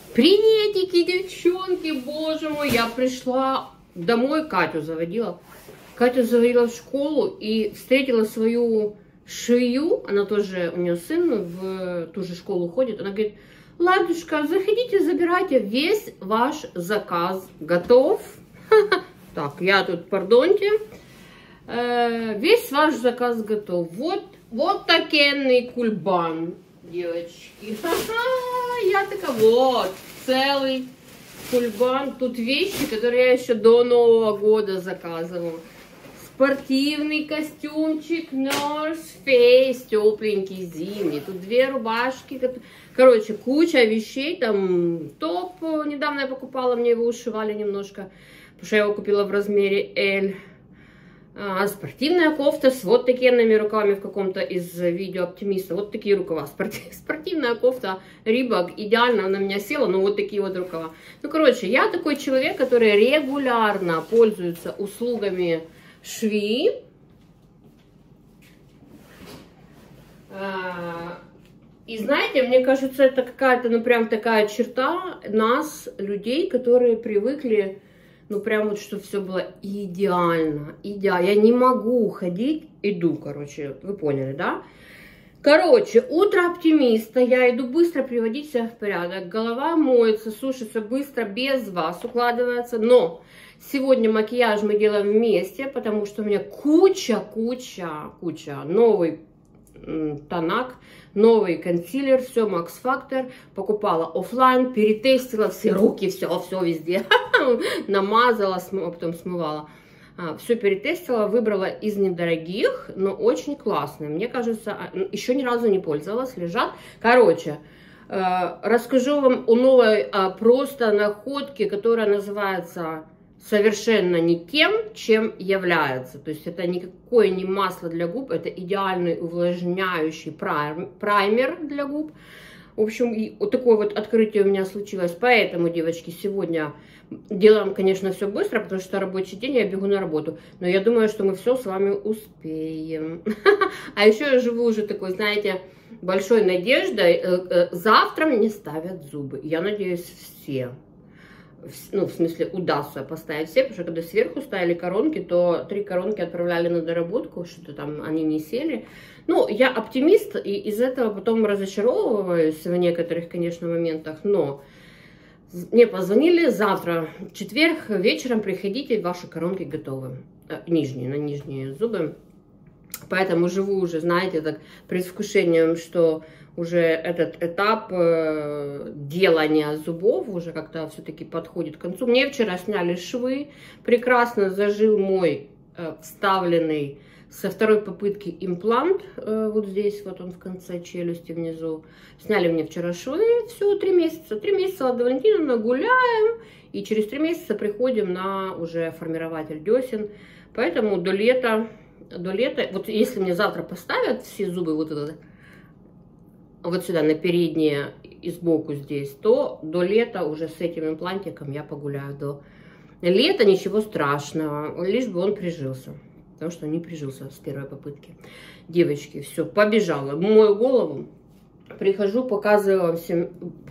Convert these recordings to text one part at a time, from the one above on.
Приветики, девчонки, боже мой, я пришла домой, Катю заводила в школу и встретила свою швею, она тоже, у нее сын в ту же школу ходит, она говорит: Ладушка, заходите, забирайте, весь ваш заказ готов. Так, я тут, пардоньте, весь ваш заказ готов, вот такенный кульбан, девочки. Я такая, вот, целый кульбан. Тут вещи, которые я еще до Нового года заказывала. Спортивный костюмчик North Face, тепленький, зимний. Тут 2 рубашки. Короче, куча вещей. Там топ недавно я покупала, мне его ушивали немножко, потому что я его купила в размере L. Спортивная кофта с вот такими рукавами в каком-то из видео Оптимиста. Вот такие рукава. Спортивная кофта Reebok идеально на меня села, но вот такие вот рукава. Ну, короче, я такой человек, который регулярно пользуется услугами швеи. И знаете, мне кажется, это какая-то, ну, прям такая черта нас, людей, которые привыкли, ну, прям вот, чтобы все было идеально, идеально. Я не могу ходить, иду, короче, вы поняли, да? Короче, утро оптимиста, я иду быстро приводить себя в порядок. Голова моется, сушится быстро, без вас укладывается. Но сегодня макияж мы делаем вместе, потому что у меня куча новый тонак, новый консилер, все Max Factor, покупала оффлайн, перетестила все руки, все везде, намазала, потом смывала, все перетестила, выбрала из недорогих, но очень классные, мне кажется, еще ни разу не пользовалась, лежат. Короче, расскажу вам о новой просто находке, которая называется совершенно не тем, чем является. То есть это никакое не масло для губ, это идеальный увлажняющий праймер для губ. В общем, вот такое вот открытие у меня случилось. Поэтому, девочки, сегодня делаем, конечно, все быстро, потому что рабочий день, я бегу на работу. Но я думаю, что мы все с вами успеем. А еще я живу уже такой, знаете, большой надеждой. Завтра мне ставят зубы. Я надеюсь, все. Ну, в смысле, удастся поставить все, потому что когда сверху ставили коронки, то 3 коронки отправляли на доработку, что-то там они не сели. Ну, я оптимист, и из этого потом разочаровываюсь в некоторых, конечно, моментах, но мне позвонили: завтра, в четверг, вечером приходите, ваши коронки готовы, нижние, на нижние зубы. Поэтому живу уже, знаете, так, предвкушением, что уже этот этап делания зубов уже как-то все-таки подходит к концу. Мне вчера сняли швы, прекрасно зажил мой вставленный со 2-й попытки имплант, вот здесь, вот он в конце челюсти внизу. Сняли мне вчера швы, все, 3 месяца. 3 месяца, Лада Валентиновна, гуляем, и через 3 месяца приходим на уже формирователь десен. Поэтому до лета, вот если мне завтра поставят все зубы вот сюда, на передние и сбоку здесь, то до лета уже с этим имплантиком я погуляю. До лета ничего страшного, лишь бы он прижился. Потому что он не прижился с 1-й попытки. Девочки, все, побежала. Мою голову, прихожу, показываю вам всем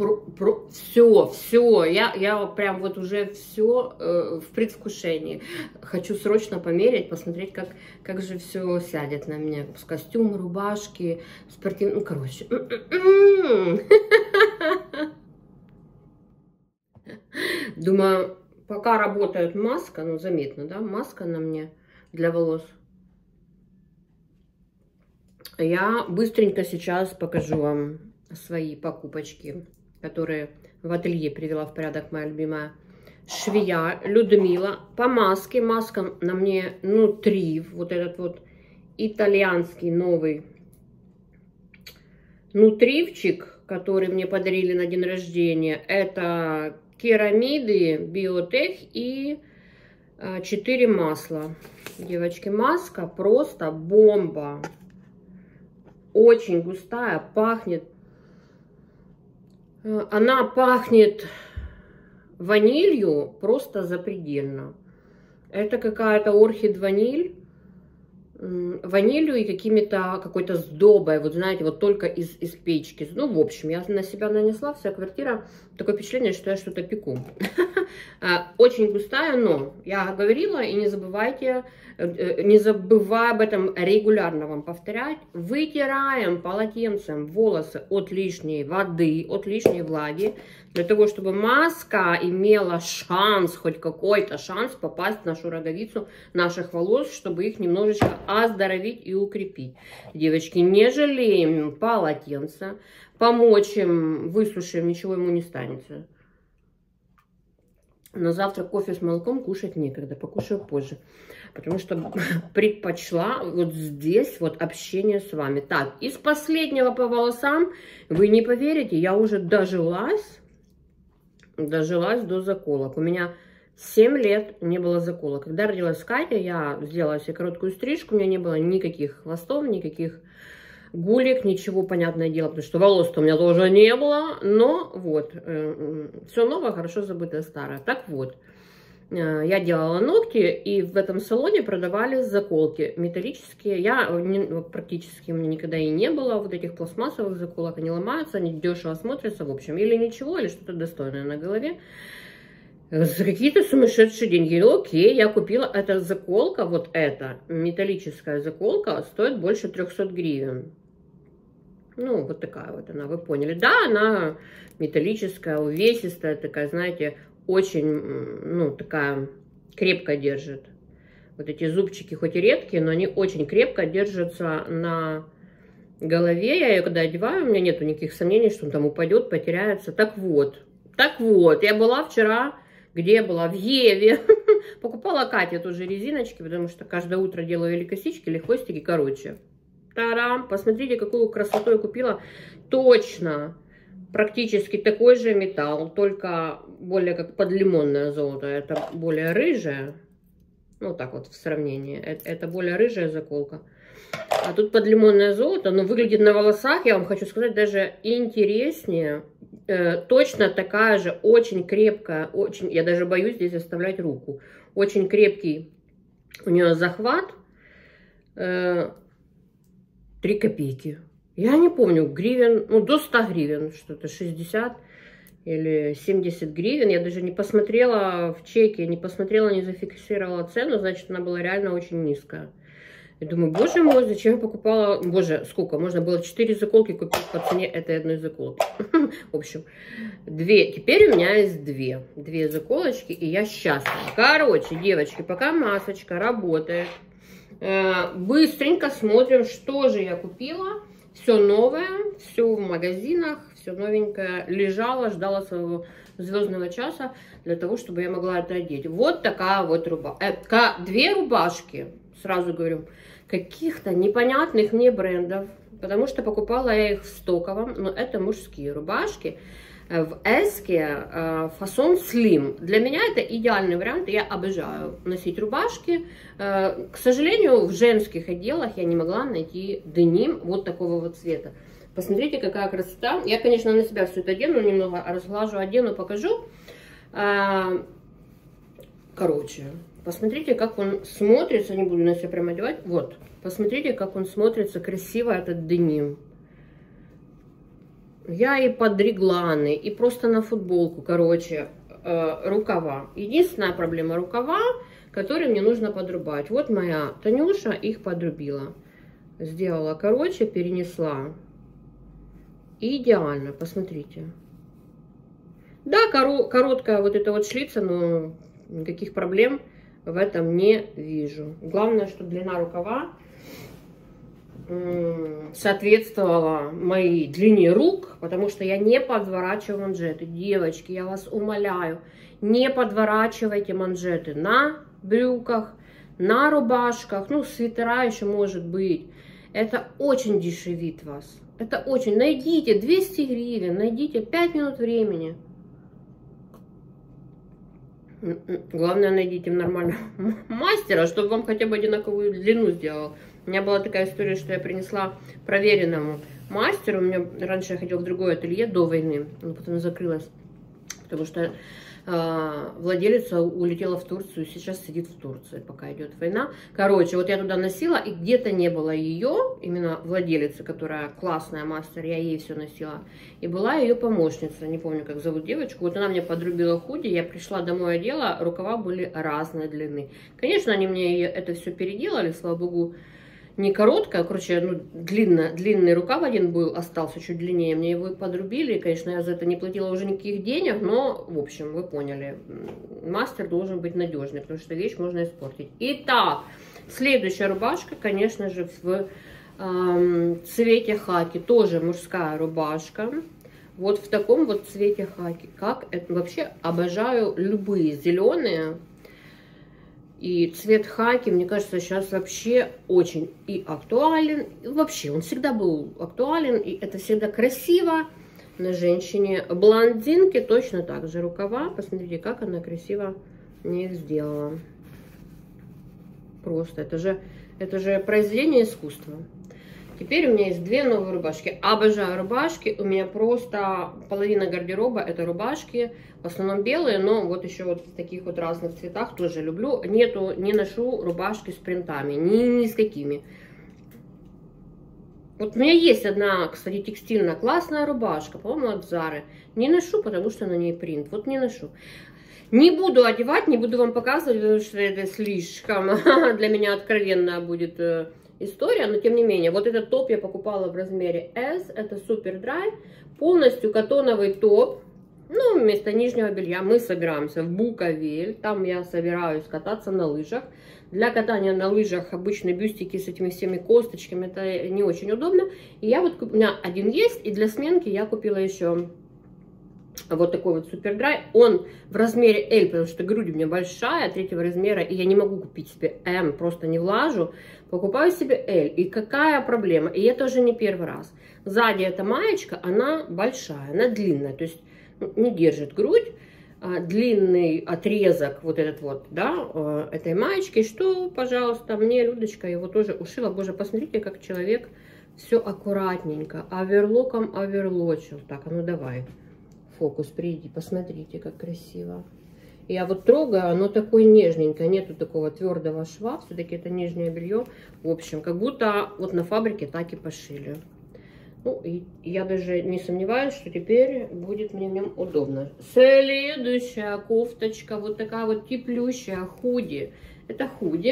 все. Я прям вот уже все в предвкушении. Хочу срочно померить, посмотреть, как же все сядет на меня. С костюм, рубашки, спортивный, ну, короче. Думаю, пока работает маска, ну, заметно, да, маска на мне для волос. Я быстренько сейчас покажу вам свои покупочки, которые в ателье привела в порядок моя любимая швея Людмила. По маске, маска на мне Нутрив, вот этот вот итальянский новый Нутривчик, который мне подарили на день рождения. Это керамиды, биотех и 4 масла. Девочки, маска просто бомба. Очень густая, пахнет. Она пахнет ванилью просто запредельно. Это какая-то орхид ваниль. ванилью и какой-то сдобой, вот знаете, вот только из печки. Ну, в общем, я на себя нанесла, вся квартира, такое впечатление, что я что-то пеку. Очень густая, но я говорила, и не забывайте, не забывая об этом регулярно вам повторять, вытираем полотенцем волосы от лишней воды, от лишней влаги, для того, чтобы маска имела шанс, хоть какой-то шанс попасть в нашу роговицу наших волос, чтобы их немножечко оздоровить и укрепить. Девочки, не жалеем полотенца, помочь им, высушим, ничего ему не станется. На завтрак кофе с молоком кушать некогда, покушаю позже. Потому что предпочла вот здесь вот общение с вами. Так, из последнего по волосам, вы не поверите, я уже дожилась до заколок. У меня 7 лет не было заколок. Когда родилась Катя, я сделала себе короткую стрижку, у меня не было никаких хвостов, никаких гулек, ничего, понятное дело, потому что волос-то у меня тоже не было, но вот, все новое, хорошо забытое старое. Так вот, я делала ногти, и в этом салоне продавали заколки металлические. Практически у меня никогда и не было вот этих пластмассовых заколок, они ломаются, они дешево смотрятся, в общем, или ничего, или что-то достойное на голове. За какие-то сумасшедшие деньги. Ну, окей, я купила эта заколка, вот эта металлическая заколка, стоит больше 300 гривен. Ну, вот такая вот она, вы поняли. Да, она металлическая, увесистая, такая, знаете, очень, ну, такая крепко держит. Вот эти зубчики хоть и редкие, но они очень крепко держатся на голове. Я ее когда одеваю, у меня нету никаких сомнений, что он там упадет, потеряется. Так вот, я была вчера... Где я была? В Еве. Покупала Кате тоже резиночки, потому что каждое утро делаю или косички, или хвостики короче. Тарам! Посмотрите, какую красоту я купила. Точно! Практически такой же металл, только более как подлимонное золото. Это более рыжее. Ну, так вот в сравнении. Это более рыжая заколка. А тут подлимонное золото, но выглядит на волосах, я вам хочу сказать, даже интереснее. Точно такая же, очень крепкая, очень, я даже боюсь здесь оставлять руку. Очень крепкий у нее захват. 3 копейки. Я не помню, гривен, ну до 100 гривен, что-то 60 или 70 гривен. Я даже не посмотрела в чеке, не посмотрела, не зафиксировала цену, значит она была реально очень низкая. Я думаю, боже мой, зачем я покупала... Боже, сколько? Можно было 4 заколки купить по цене этой одной заколки. В общем, 2. Теперь у меня есть 2 заколочки, и я счастлива. Короче, девочки, пока масочка работает, быстренько смотрим, что же я купила. Все новое, все в магазинах, все новенькое. Лежала, ждала своего звездного часа для того, чтобы я могла это одеть. Вот такая вот рубашка. 2 рубашки, сразу говорю, каких-то непонятных мне брендов, потому что покупала я их в стоковом, но это мужские рубашки. В эске фасон слим. Для меня это идеальный вариант, я обожаю носить рубашки. К сожалению, в женских отделах я не могла найти деним вот такого вот цвета. Посмотрите, какая красота. Я, конечно, на себя все это одену, немного разглажу, одену, покажу. Короче, посмотрите, как он смотрится. Не буду на себя прям одевать. Вот, посмотрите, как он смотрится красиво, этот деним. Я и под регланы, и просто на футболку, короче, рукава. Единственная проблема рукава, которые мне нужно подрубать. Вот моя Танюша их подрубила. Сделала короче, перенесла. Идеально, посмотрите. Да, короткая вот эта вот шлица, но никаких проблем в этом не вижу. Главное, что длина рукава соответствовала моей длине рук, потому что я не подворачиваю манжеты. Девочки, я вас умоляю, не подворачивайте манжеты на брюках, на рубашках, ну, свитера еще может быть. Это очень дешевит вас. Это очень. Найдите 200 гривен, найдите 5 минут времени. Главное, найдите нормального мастера, чтобы вам хотя бы одинаковую длину сделал. У меня была такая история, что я принесла проверенному мастеру. У меня раньше я ходила в другое ателье до войны, но потом закрылась. Потому что владелица улетела в Турцию, сейчас сидит в Турции, пока идет война. Короче, вот я туда носила, и где-то не было ее, именно владелицы, которая классная мастер, я ей все носила. И была ее помощница, не помню, как зовут девочку. Вот она мне подрубила худи, я пришла домой, одела, рукава были разной длины. Конечно, они мне это все переделали, слава богу. Не короткая, короче, ну, длинный рукав один был, остался чуть длиннее. Мне его подрубили, и, конечно, я за это не платила уже никаких денег, но, в общем, вы поняли, мастер должен быть надежный, потому что вещь можно испортить. Итак, следующая рубашка, конечно же, в цвете хаки, тоже мужская рубашка. Вот в таком вот цвете хаки. Как это вообще обожаю любые зеленые. И цвет хаки, мне кажется, сейчас вообще очень и актуален. И вообще, он всегда был актуален, и это всегда красиво на женщине. Блондинки точно так же. Рукава, посмотрите, как она красиво мне их сделала. Просто, это же произведение искусства. Теперь у меня есть две новые рубашки. Обожаю рубашки. У меня просто половина гардероба это рубашки. В основном белые, но вот еще вот в таких вот разных цветах тоже люблю. Не ношу рубашки с принтами. Ни с какими. Вот у меня есть одна, кстати, текстильная классная рубашка. По-моему, от Зары. Не ношу, потому что на ней принт. Вот не ношу. Не буду одевать, не буду вам показывать, потому что это слишком для меня откровенная будет история, но тем не менее, вот этот топ я покупала в размере S, это Super Dry, полностью катоновый топ, ну, вместо нижнего белья. Мы собираемся в Буковель, там я собираюсь кататься на лыжах. Для катания на лыжах обычные бюстики с этими всеми косточками, это не очень удобно. И я вот, у меня один есть, и для сменки я купила еще вот такой вот Super Dry. Он в размере L, потому что грудь у меня большая, третьего размера, и я не могу купить себе M, просто не влажу. Покупаю себе L. И какая проблема? И это уже не первый раз. Сзади эта маечка, она большая, она длинная, то есть не держит грудь. Длинный отрезок вот этот вот, да, этой маечки, что, пожалуйста, мне Людочка его тоже ушила. Боже, посмотрите, как человек все аккуратненько, оверлоком оверлочил. Так, а ну давай. Фокус, приди, посмотрите, как красиво. Я вот трогаю, оно такое нежненькое, нету такого твердого шва, все-таки это нижнее белье. В общем, как будто вот на фабрике так и пошили. Ну, и я даже не сомневаюсь, что теперь будет мне в нем удобно. Следующая кофточка, вот такая вот теплющая худи. Это худи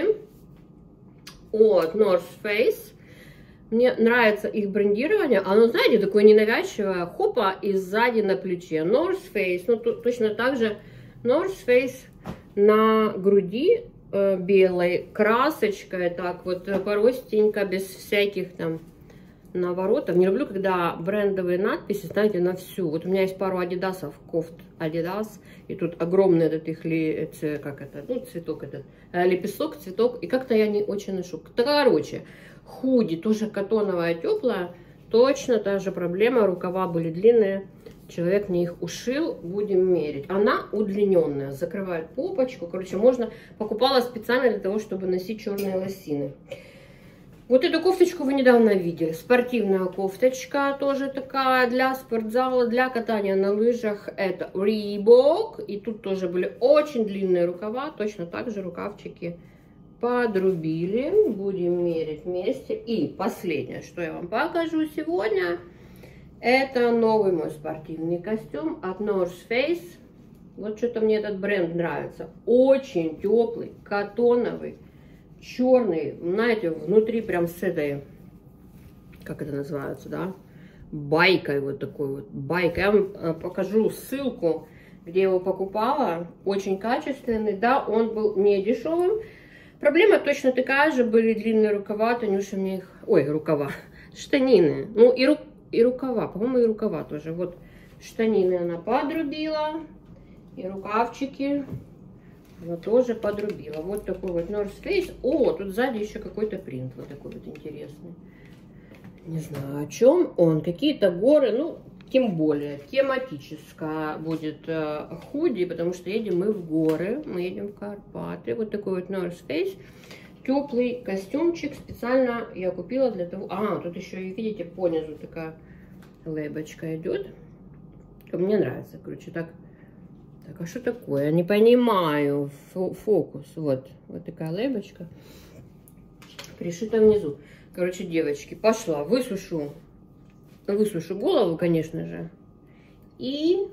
от North Face. Мне нравится их брендирование. Оно, знаете, такое ненавязчивое. Хопа, и сзади на плече. North Face. Ну, точно так же North Face на груди белой. Красочкой, так вот, простенько, без всяких там наворотов. Не люблю, когда брендовые надписи, знаете, на всю. Вот у меня есть пару адидасов, кофт Adidas. И тут огромный этот их, как это, ну, цветок этот, лепесток, цветок. И как-то я не очень ношу. Короче, худи, тоже катоновая, теплая, точно та же проблема, рукава были длинные, человек мне их ушил, будем мерить. Она удлиненная, закрывает попочку, короче, можно, покупала специально для того, чтобы носить черные лосины. Вот эту кофточку вы недавно видели, спортивная кофточка, тоже такая для спортзала, для катания на лыжах, это Reebok, и тут тоже были очень длинные рукава, точно так же рукавчики подрубили, будем мерить вместе. И последнее, что я вам покажу сегодня, это новый мой спортивный костюм от North Face. Вот что-то мне этот бренд нравится, очень теплый, катоновый, черный, знаете, внутри прям с этой, как это называется, да, байкой, вот такой вот байкой. Я вам покажу ссылку, где я его покупала, очень качественный, да, он был не дешевым. Проблема точно такая же, были длинные рукава, Танюша мне их... Ой, рукава, штанины. Ну, и рукава, по-моему, и рукава тоже. Вот штанины она подрубила, и рукавчики она тоже подрубила. Вот такой вот North Face. О, тут сзади еще какой-то принт, вот такой вот интересный. Не знаю, о чем он. Какие-то горы, ну, тем более тематическая будет худи, потому что едем мы в горы, мы едем в Карпаты. Вот такой вот North Face, теплый костюмчик, специально я купила для того. Тут еще, видите, понизу такая лейбочка идет. Мне нравится, короче, так Так, а что такое? Я не понимаю. Фокус. Вот такая лейбочка. Пришита внизу. Короче, девочки, пошла. Высушу голову, конечно же. И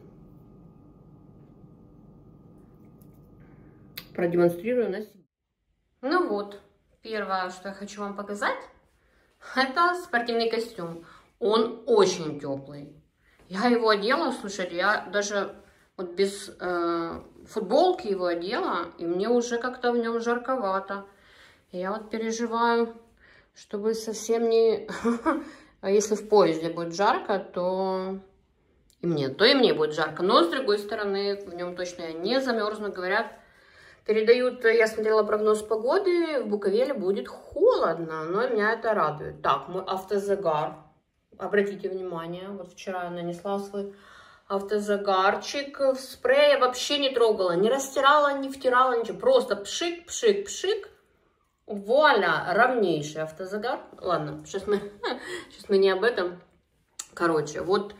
продемонстрирую на себе. Ну вот, первое, что я хочу вам показать, это спортивный костюм. Он очень теплый. Я его одела, слушайте, я даже вот без футболки его одела, и мне уже как-то в нем жарковато. Я вот переживаю, чтобы совсем не... А если в поезде будет жарко, то и мне будет жарко. Но, с другой стороны, в нем точно я не замерзну. Говорят, передают, я смотрела прогноз погоды, в Буковеле будет холодно, но меня это радует. Так, мой автозагар. Обратите внимание, вот вчера я нанесла свой автозагарчик в спрей. Я вообще не трогала, не растирала, не втирала, ничего. Просто пшик, пшик, пшик. Вуаля, равнейший автозагар. Ладно, сейчас мы не об этом. Короче, вот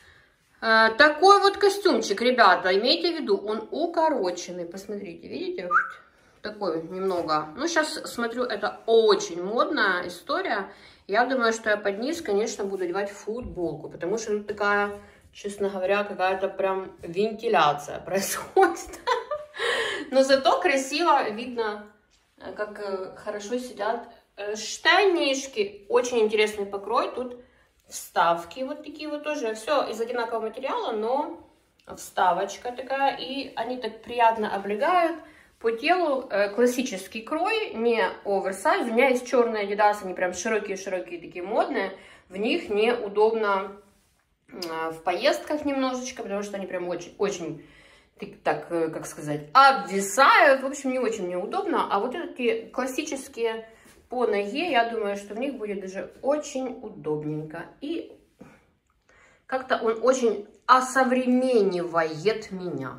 такой вот костюмчик, ребята, имейте в виду, он укороченный. Посмотрите, видите? Такой немного. Ну, сейчас смотрю, это очень модная история. Я думаю, что я под низ, конечно, буду одевать футболку, потому что тут такая, честно говоря, какая-то прям вентиляция происходит. Но зато красиво видно, как хорошо сидят штанишки. Очень интересный покрой. Тут вставки вот такие вот тоже. Все из одинакового материала, но вставочка такая. И они так приятно облегают по телу. Классический крой, не оверсайз. У меня есть черные Adidas, они прям широкие-широкие, такие модные. В них неудобно в поездках немножечко, потому что они прям очень так, как сказать, обвисают. В общем, не очень мне удобно. А вот эти классические по ноге, я думаю, что в них будет даже очень удобненько. И как-то он очень осовременивает меня.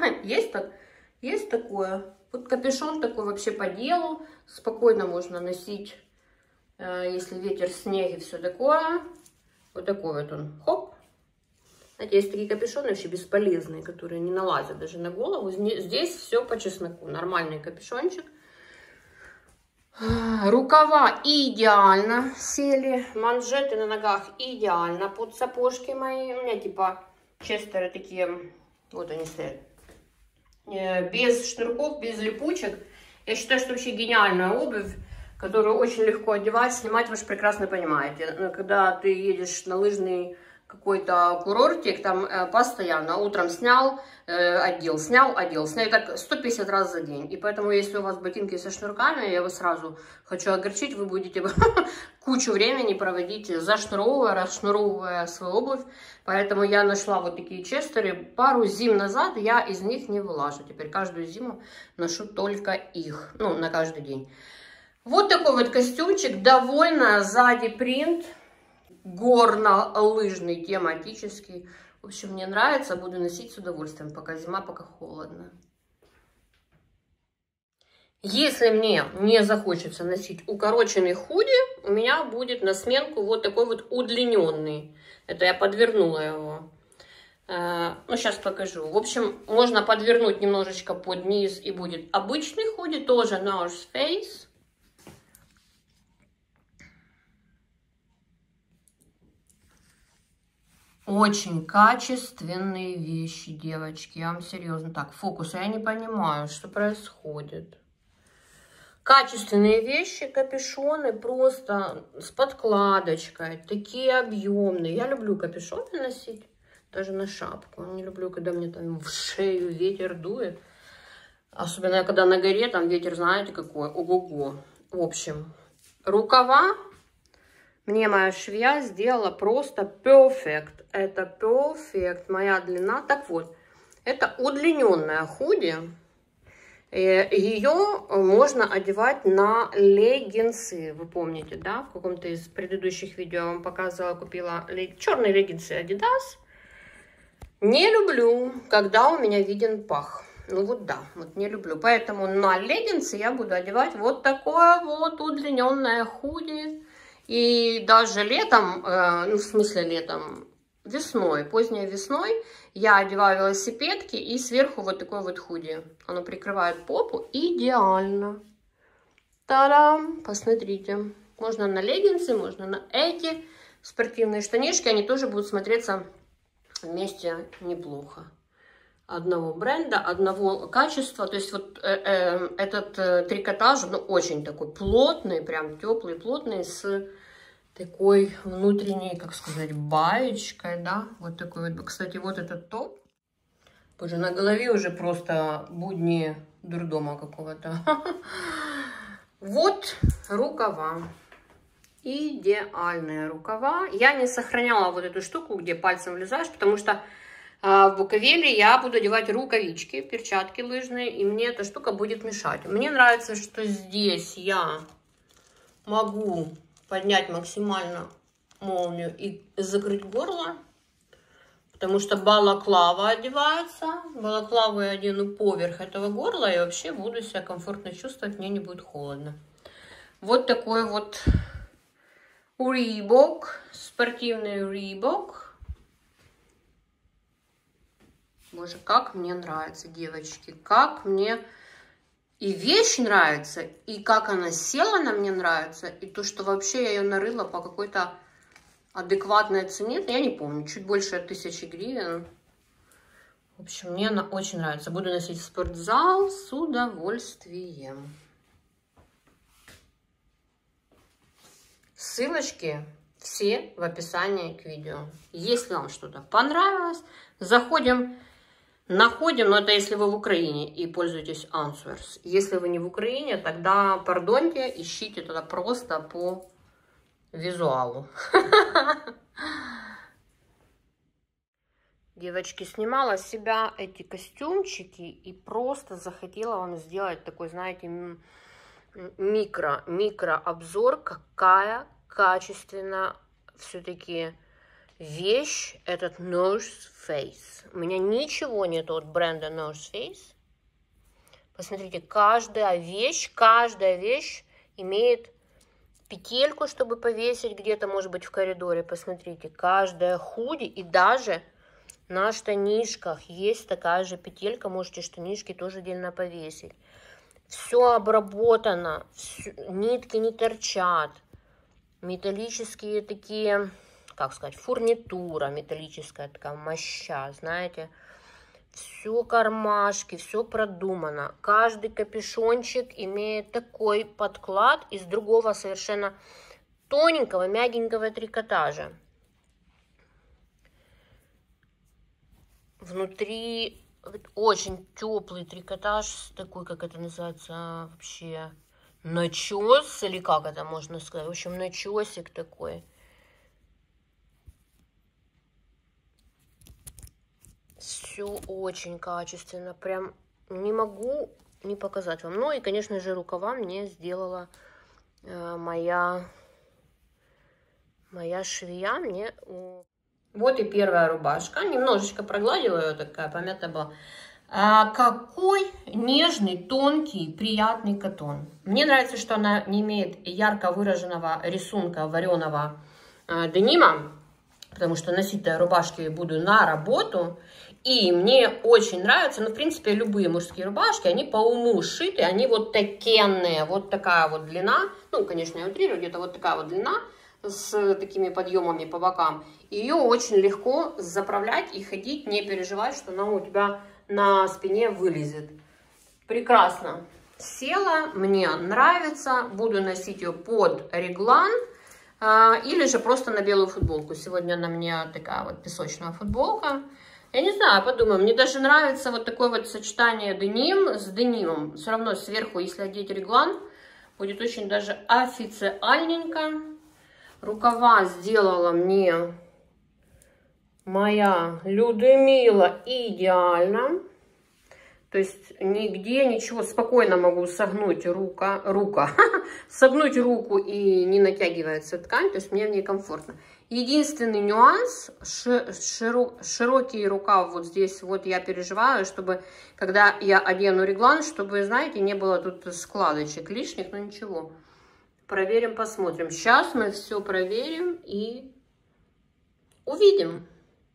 Есть такое. Вот капюшон такой вообще по делу. Спокойно можно носить, если ветер, снег и все такое. Вот такой вот он. Хоп. Знаете, есть такие капюшоны вообще бесполезные, которые не налазят даже на голову. Здесь все по чесноку. Нормальный капюшончик. Рукава идеально сели. Манжеты на ногах идеально под сапожки мои. У меня типа честеры такие. Вот они стоят. Без шнурков, без липучек. Я считаю, что вообще гениальная обувь, которую очень легко одевать, снимать. Вы же прекрасно понимаете. Когда ты едешь на лыжный какой-то курортик, там постоянно утром снял, одел, снял, одел, снял, и так 150 раз за день. И поэтому, если у вас ботинки со шнурками, я вас сразу хочу огорчить, вы будете кучу времени проводить зашнуровывая, расшнуровывая свою обувь. Поэтому я нашла вот такие честеры. Пару зим назад я из них не вылажу. Теперь каждую зиму ношу только их, ну, на каждый день. Вот такой вот костюмчик, довольно, сзади принт. Горно-лыжный, тематический. В общем, мне нравится, буду носить с удовольствием, пока зима, пока холодно. Если мне не захочется носить укороченный худи, у меня будет на сменку вот такой вот удлиненный. Это я подвернула его. Ну, сейчас покажу. В общем, можно подвернуть немножечко под низ, и будет обычный худи, тоже North Face. Очень качественные вещи, девочки. Я вам серьезно. Так, фокус. Я не понимаю, что происходит. Качественные вещи, капюшоны просто с подкладочкой. Такие объемные. Я люблю капюшоны носить. Даже на шапку. Не люблю, когда мне там в шею ветер дует. Особенно, когда на горе там ветер, знаете, какой. Ого-го. В общем, рукава. Мне моя швея сделала просто перфект. Это перфект, моя длина. Так вот, это удлиненная худи. Ее можно одевать на леггинсы. Вы помните, да? В каком-то из предыдущих видео я вам показывала, купила черные леггинсы Adidas. Не люблю, когда у меня виден пах. Ну вот да, вот не люблю. Поэтому на леггинсы я буду одевать вот такое вот удлиненное худи. И даже летом, ну в смысле летом, весной, поздней весной я одеваю велосипедки и сверху вот такой вот худи. Оно прикрывает попу идеально. Та-дам! Посмотрите. Можно на леггинсы, можно на эти спортивные штанишки. Они тоже будут смотреться вместе неплохо. Одного бренда, одного качества. То есть вот этот трикотаж, ну, очень такой плотный, прям теплый, плотный, с такой внутренней, как сказать, баечкой, да. Вот такой вот. Кстати, вот этот топ. Боже, на голове уже просто будни дурдома какого-то. Вот рукава. Идеальные рукава. Я не сохраняла вот эту штуку, где пальцем влезаешь, потому что в Буковеле я буду одевать рукавички, перчатки лыжные, и мне эта штука будет мешать. Мне нравится, что здесь я могу поднять максимально молнию и закрыть горло, потому что балаклава одевается. Балаклаву я одену поверх этого горла, и вообще буду себя комфортно чувствовать, мне не будет холодно. Вот такой вот Reebok, спортивный Reebok. Боже, как мне нравится, девочки, как мне и вещь нравится, и как она села на мне нравится, и то, что вообще я ее нарыла по какой-то адекватной цене, я не помню, чуть больше 1000 гривен. В общем, мне она очень нравится. Буду носить в спортзал с удовольствием. Ссылочки все в описании к видео. Если вам что-то понравилось, заходим, находим, но это если вы в Украине и пользуетесь Answers. Если вы не в Украине, тогда, пардоньте, ищите тогда просто по визуалу. Девочки, снимала с себя эти костюмчики и просто захотела вам сделать такой, знаете, микро обзор, какая качественная все-таки вещь этот North Face. У меня ничего нет от бренда North Face. Посмотрите, каждая вещь имеет петельку, чтобы повесить где-то, может быть, в коридоре. Посмотрите, каждая худи, и даже на штанишках есть такая же петелька, можете штанишки тоже отдельно повесить. Все обработано, нитки не торчат, металлические такие, как сказать, фурнитура металлическая, такая моща, знаете. Все кармашки, все продумано. Каждый капюшончик имеет такой подклад из другого совершенно тоненького, мягенького трикотажа. Внутри очень теплый трикотаж, такой, как это называется вообще, начес, или как это можно сказать, в общем, начесик такой. Все очень качественно, прям не могу не показать вам. Ну и, конечно же, рукава мне сделала моя швея. Мне... Вот и первая рубашка. Немножечко прогладила ее, такая помятая была. Какой нежный, тонкий, приятный катон. Мне нравится, что она не имеет ярко выраженного рисунка вареного денима, потому что носить-то рубашки буду на работу. И мне очень нравятся, ну, в принципе, любые мужские рубашки, они по уму сшиты, они вот такенные, вот такая вот длина, ну, конечно, я утрирую, где-то вот такая вот длина, с такими подъемами по бокам. Ее очень легко заправлять и ходить, не переживать, что она у тебя на спине вылезет. Прекрасно села, мне нравится, буду носить ее под реглан или же просто на белую футболку. Сегодня на мне такая вот песочная футболка. Я не знаю, подумаю, мне даже нравится вот такое вот сочетание деним с денимом. Все равно сверху, если одеть реглан, будет очень даже официальненько. Рукава сделала мне моя Людмила идеально. То есть нигде ничего, спокойно могу согнуть согнуть руку и не натягивается ткань, то есть мне в ней комфортно. Единственный нюанс, широкий рукав вот здесь, вот я переживаю, чтобы, когда я одену реглан, чтобы, знаете, не было тут складочек лишних, но ничего. Проверим, посмотрим. Сейчас мы все проверим и увидим.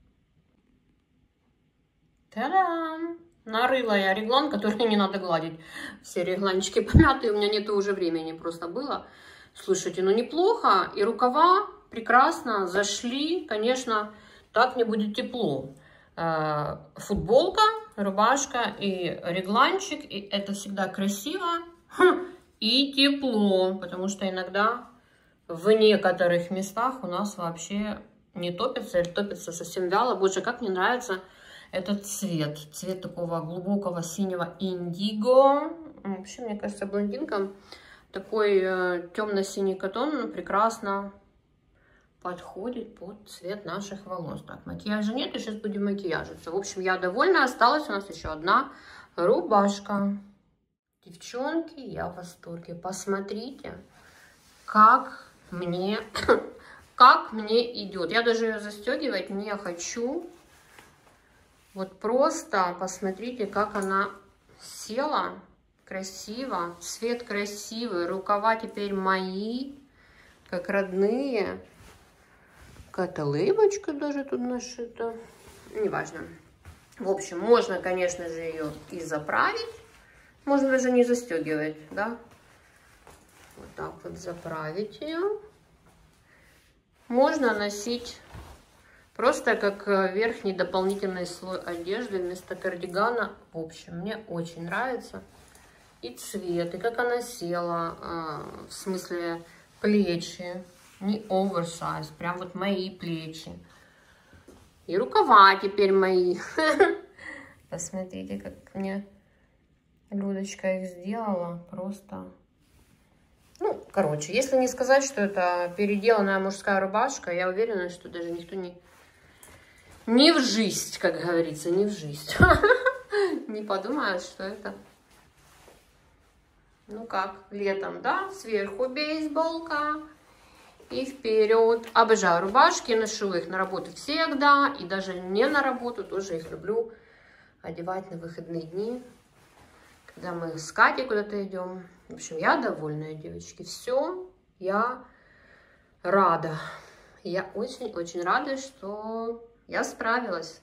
Та-дам! Нарыла я реглан, который не надо гладить. Все регланчики помятые, у меня нету уже времени просто было. Слушайте, ну неплохо. И рукава прекрасно зашли. Конечно, так мне будет тепло. Футболка, рубашка и регланчик. И это всегда красиво и тепло. Потому что иногда в некоторых местах у нас вообще не топится или топится совсем вяло. Боже, как мне нравится этот цвет. Цвет такого глубокого синего индиго. Вообще, мне кажется, блондинкам такой темно-синий катон прекрасно подходит под цвет наших волос. Так, макияжа нет, и сейчас будем макияжиться. В общем, я довольна. Осталась у нас еще одна рубашка. Девчонки, я в восторге. Посмотрите, как мне идет. Я даже ее застегивать не хочу. Вот просто посмотрите, как она села. Красиво. Цвет красивый. Рукава теперь мои, как родные. Какая-то лыбочка даже тут нашита. Неважно. В общем, можно, конечно же, ее и заправить. Можно даже не застегивать, да? Вот так вот заправить ее. Можно носить просто как верхний дополнительный слой одежды вместо кардигана. В общем, мне очень нравится. И цвет, и как она села, в смысле плечи. Не оверсайз, прям вот мои плечи. И рукава теперь мои. Посмотрите, как мне Людочка их сделала. Просто... Ну, короче, если не сказать, что это переделанная мужская рубашка, я уверена, что даже никто не в жизнь, как говорится, не в жизнь. Не подумает, что это... Ну как, летом, да? Сверху бейсболка. И вперед. Обожаю рубашки, ношу их на работу всегда. И даже не на работу, тоже их люблю одевать на выходные дни. Когда мы с Катей куда-то идем. В общем, я довольная, девочки. Все, я рада. Я очень-очень рада, что я справилась.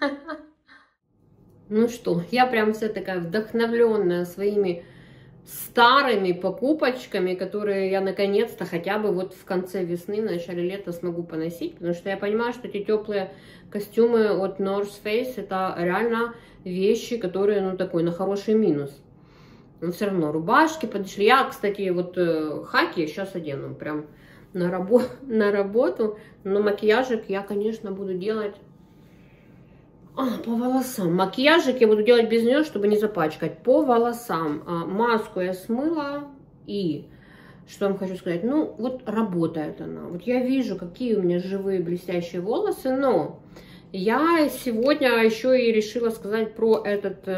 Ну что, я прям вся такая вдохновленная своими старыми покупочками, которые я наконец-то хотя бы вот в конце весны, в начале лета смогу поносить, потому что я понимаю, что эти теплые костюмы от North Face это реально вещи, которые, ну, такой, на хороший минус. Но все равно рубашки подошли. Я, кстати, вот хаки сейчас одену прям на работу, но макияжик я, конечно, буду делать по волосам. Макияжик я буду делать без нее, чтобы не запачкать. По волосам. Маску я смыла. И что вам хочу сказать? Ну, вот работает она. Вот я вижу, какие у меня живые блестящие волосы. Но я сегодня еще и решила сказать про этот...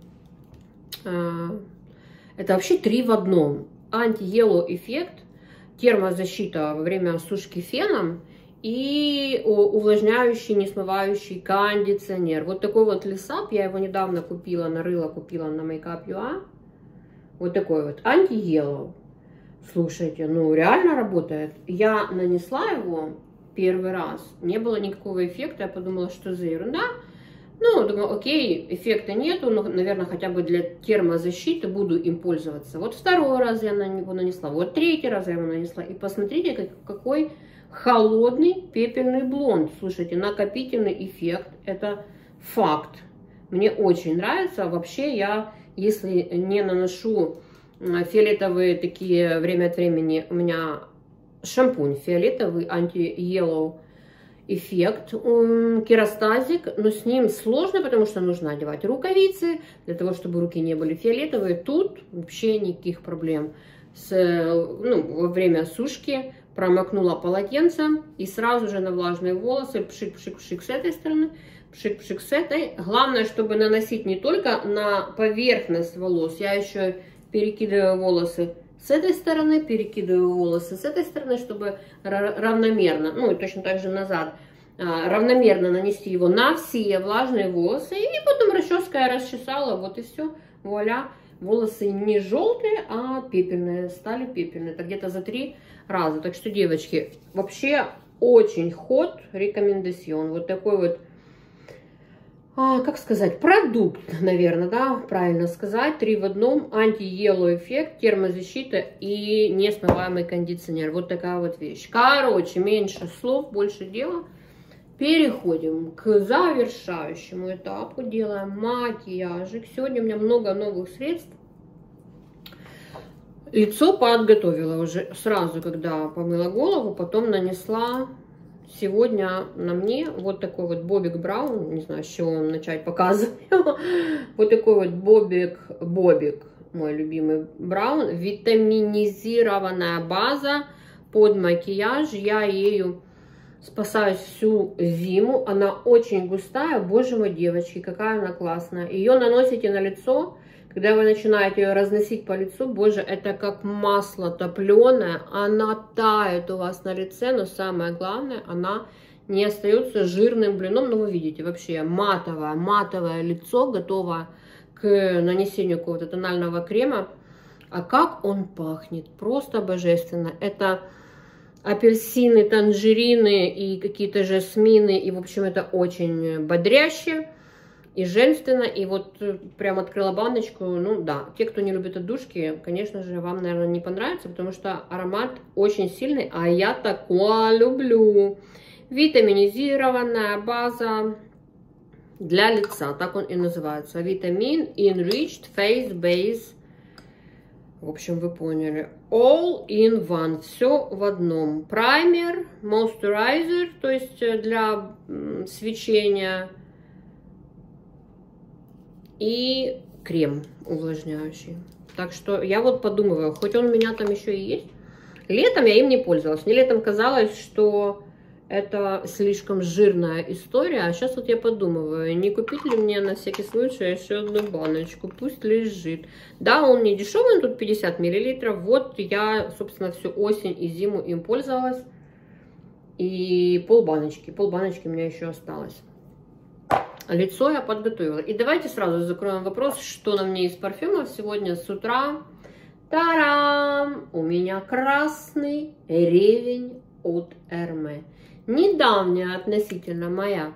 это вообще 3 в одном. Анти-yellow эффект. Термозащита во время сушки феном. И увлажняющий, не смывающий кондиционер. Вот такой вот лисап. Я его недавно купила, купила на Makeup.ua. Вот такой вот. Anti-Yellow. Слушайте, ну реально работает. Я нанесла его первый раз. Не было никакого эффекта. Я подумала, что за ерунда. Ну, думаю, окей, эффекта нету. Но, наверное, хотя бы для термозащиты буду им пользоваться. Вот второй раз я на него нанесла. Вот третий раз я его нанесла. И посмотрите, какой... холодный пепельный блонд. Слушайте, накопительный эффект. Это факт. Мне очень нравится. Вообще я, если не наношу фиолетовые такие время от времени, у меня шампунь фиолетовый, анти-yellow эффект, керастазик. Но с ним сложно, потому что нужно одевать рукавицы, для того, чтобы руки не были фиолетовые. Тут вообще никаких проблем. Во время сушки промокнула полотенцем и сразу же на влажные волосы пшик-пшик-пшик с этой стороны, пшик-пшик с этой. Главное, чтобы наносить не только на поверхность волос, я еще перекидываю волосы с этой стороны, перекидываю волосы с этой стороны, чтобы равномерно, ну и точно так же назад, равномерно нанести его на все влажные волосы. И потом расческой я расчесала, вот и все, вуаля. Волосы не желтые, а пепельные, стали пепельные. Это где-то за 3 раза. Так что, девочки, вообще очень ход рекомендацион. Вот такой вот как сказать, продукт, наверное, да, правильно сказать, 3 в одном, анти-yellow эффект, термозащита и несмываемый кондиционер. Вот такая вот вещь. Короче, меньше слов, больше дела. Переходим к завершающему этапу, делаем макияжик. Сегодня у меня много новых средств. Лицо подготовила уже сразу, когда помыла голову, потом нанесла. Сегодня на мне вот такой вот Бобик Браун, не знаю, с чего вам начать показывать. Вот такой вот Бобик, мой любимый Браун, витаминизированная база под макияж. Я ею спасаюсь всю зиму. Она очень густая, боже мой, девочки, какая она классная. Ее наносите на лицо. Когда вы начинаете ее разносить по лицу, боже, это как масло топленое, она тает у вас на лице, но самое главное, она не остается жирным блином. Ну, вы видите, вообще матовое лицо, готово к нанесению какого-то тонального крема. А как он пахнет, просто божественно. Это апельсины, танжерины и какие-то жасмины, и, в общем, это очень бодряще. И женственно, и вот прям открыла баночку, ну да, те, кто не любит отдушки, конечно же, вам, наверное, не понравится, потому что аромат очень сильный, а я такое люблю. Витаминизированная база для лица, так он и называется, витамин Enriched Face Base, в общем, вы поняли, all in one, все в одном, праймер, moisturizer, то есть для свечения, и крем увлажняющий. Так что я вот подумываю, хоть он у меня там еще и есть. Летом я им не пользовалась. Мне летом казалось, что это слишком жирная история. А сейчас вот я подумываю, не купить ли мне на всякий случай еще одну баночку. Пусть лежит. Да, он не дешевый, он тут 50 мл. Вот я, собственно, всю осень и зиму им пользовалась. И полбаночки у меня еще осталось. Лицо я подготовила. И давайте сразу закроем вопрос, что на мне из парфюмов сегодня с утра. Тарам! У меня красный ревень от Hermès. Недавняя относительно моя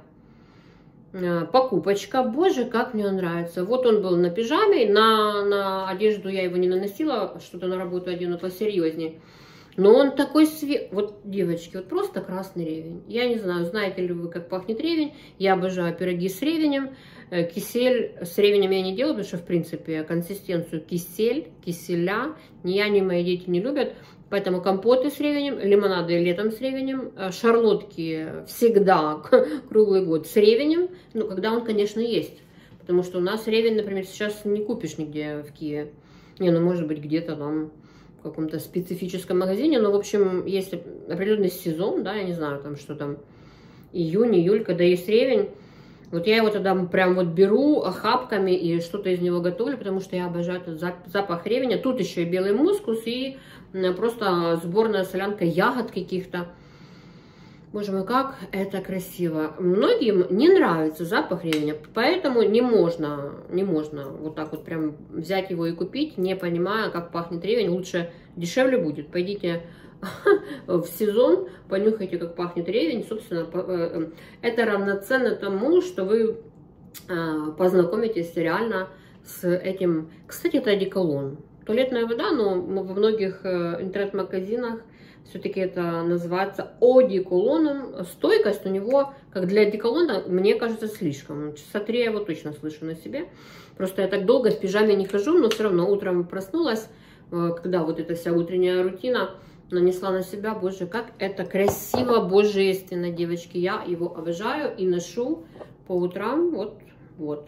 покупочка. Боже, как мне он нравится. Вот он был на пижаме. На одежду я его не наносила. Что-то на работу одену посерьезнее. Но он такой вот, девочки, вот просто красный ревень. Я не знаю, знаете ли вы, как пахнет ревень. Я обожаю пироги с ревенем. Кисель с ревенем я не делаю, потому что, в принципе, консистенцию киселя ни я, ни мои дети не любят. Поэтому компоты с ревенем, лимонады летом с ревенем, шарлотки всегда, круглый год с ревенем. Ну, когда он, конечно, есть. Потому что у нас ревень, например, сейчас не купишь нигде в Киеве. Не, ну, может быть, где-то там в каком-то специфическом магазине, но, в общем, есть определенный сезон, да, я не знаю, там, что там, июнь, июль, когда есть ревень, вот я его тогда прям вот беру охапками и что-то из него готовлю, потому что я обожаю этот запах ревеня. Тут еще и белый мускус, и просто сборная солянка ягод каких-то. Боже мой, как это красиво. Многим не нравится запах ревеня, поэтому не можно вот так вот прям взять его и купить, не понимая, как пахнет ревень. Лучше дешевле будет. Пойдите в сезон, понюхайте, как пахнет ревень. Собственно, это равноценно тому, что вы познакомитесь реально с этим. Кстати, это одеколон. Туалетная вода, но во многих интернет-магазинах все-таки это называется одеколоном. Стойкость у него, как для одеколона, мне кажется, слишком. Часа 3 я его точно слышу на себе. Просто я так долго в пижаме не хожу, но все равно утром проснулась, когда вот эта вся утренняя рутина, нанесла на себя. Боже, как это красиво, божественно, девочки. Я его обожаю и ношу по утрам. Вот.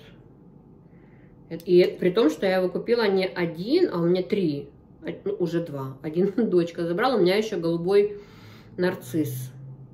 И при том, что я его купила не один, а у меня 3. Ну, уже 2. Один дочка забрала, у меня еще голубой нарцисс.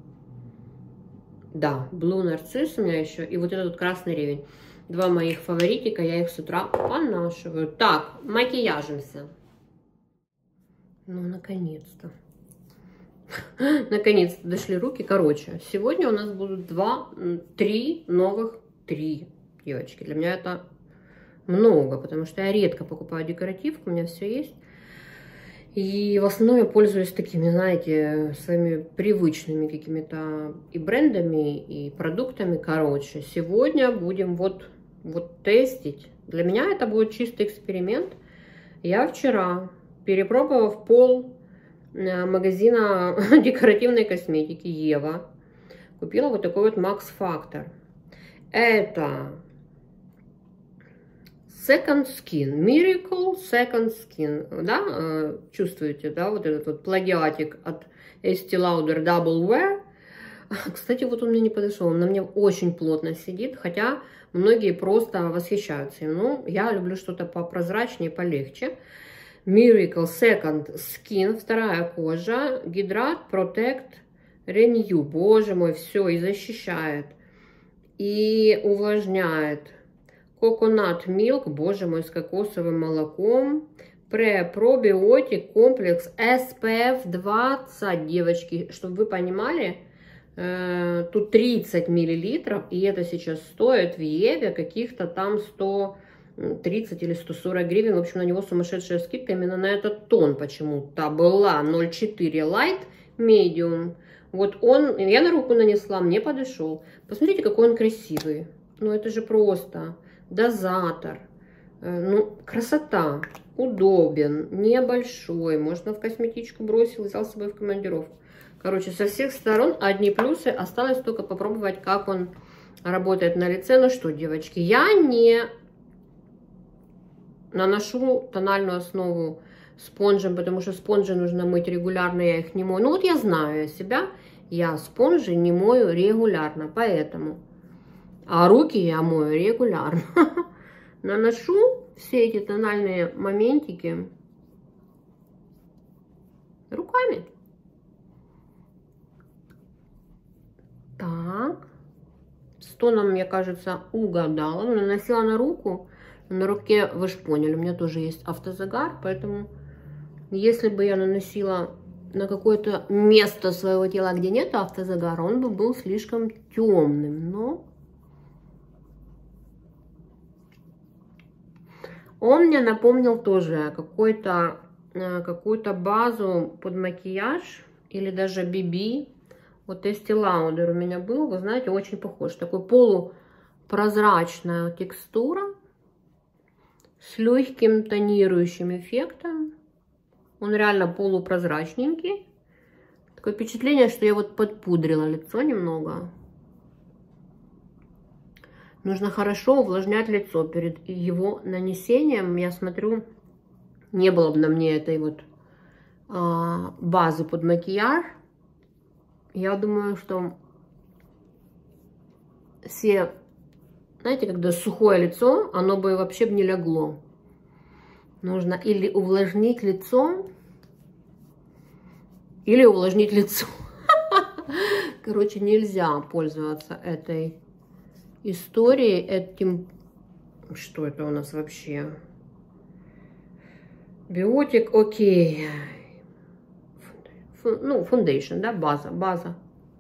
Да, blue нарцисс у меня еще. И вот этот красный ревень. 2 моих фаворитика, я их с утра понашиваю. Так, макияжимся. Ну, наконец-то. Наконец-то дошли руки. Короче, сегодня у нас будут 3 новых, девочки. Для меня это много, потому что я редко покупаю декоративку, у меня все есть. И в основном я пользуюсь такими, знаете, своими привычными какими-то и брендами, и продуктами. Короче, сегодня будем вот тестить. Для меня это будет чистый эксперимент. Я вчера, перепробовав пол магазина декоративной косметики Ева, купила вот такой вот Max Factor. Это Second Skin, Miracle Second Skin, да, чувствуете, да, вот этот вот плагиатик от Estee Lauder Double Wear. Кстати, вот он мне не подошел, он на мне очень плотно сидит, хотя многие просто восхищаются им. Ну, я люблю что-то попрозрачнее, полегче. Miracle Second Skin, вторая кожа, Hydrate, Protect, Renew, боже мой, все, и защищает, и увлажняет. Coconut Milk, боже мой, с кокосовым молоком. Пробиотик комплекс SPF 20, девочки. Чтобы вы понимали, тут 30 миллилитров, и это сейчас стоит в Еве каких-то там 130 или 140 гривен. В общем, на него сумасшедшая скидка именно на этот тон почему-то была. 0,4 Light Medium. Вот он, я на руку нанесла, мне подошел. Посмотрите, какой он красивый. Ну, это же просто... Дозатор, ну, красота, удобен, небольшой, можно в косметичку бросил, взял с собой в командировку. Короче, со всех сторон одни плюсы, осталось только попробовать, как он работает на лице. Ну что, девочки, я не наношу тональную основу спонжем, потому что спонжи нужно мыть регулярно, я их не мою. Ну вот я знаю себя, я спонжи не мою регулярно, поэтому... А руки я мою регулярно. Наношу все эти тональные моментики руками. Так. С тоном, мне кажется, угадала. Наносила на руку. На руке, вы же поняли, у меня тоже есть автозагар. Поэтому, если бы я наносила на какое-то место своего тела, где нет автозагара, он бы был слишком темным. Но... он мне напомнил тоже какую-то базу под макияж или даже BB. Вот Estee Lauder у меня был, вы знаете, очень похож. Такой полупрозрачная текстура с легким тонирующим эффектом. Он реально полупрозрачненький. Такое впечатление, что я вот подпудрила лицо немного. Нужно хорошо увлажнять лицо перед его нанесением. Я смотрю, не было бы на мне этой вот базы под макияж. Я думаю, что все, знаете, когда сухое лицо, оно бы вообще не легло. Нужно или увлажнить лицо, или увлажнить лицо. Короче, нельзя пользоваться этой истории этим. Что это у нас вообще? Биотик, окей. Ну, foundation, да, база.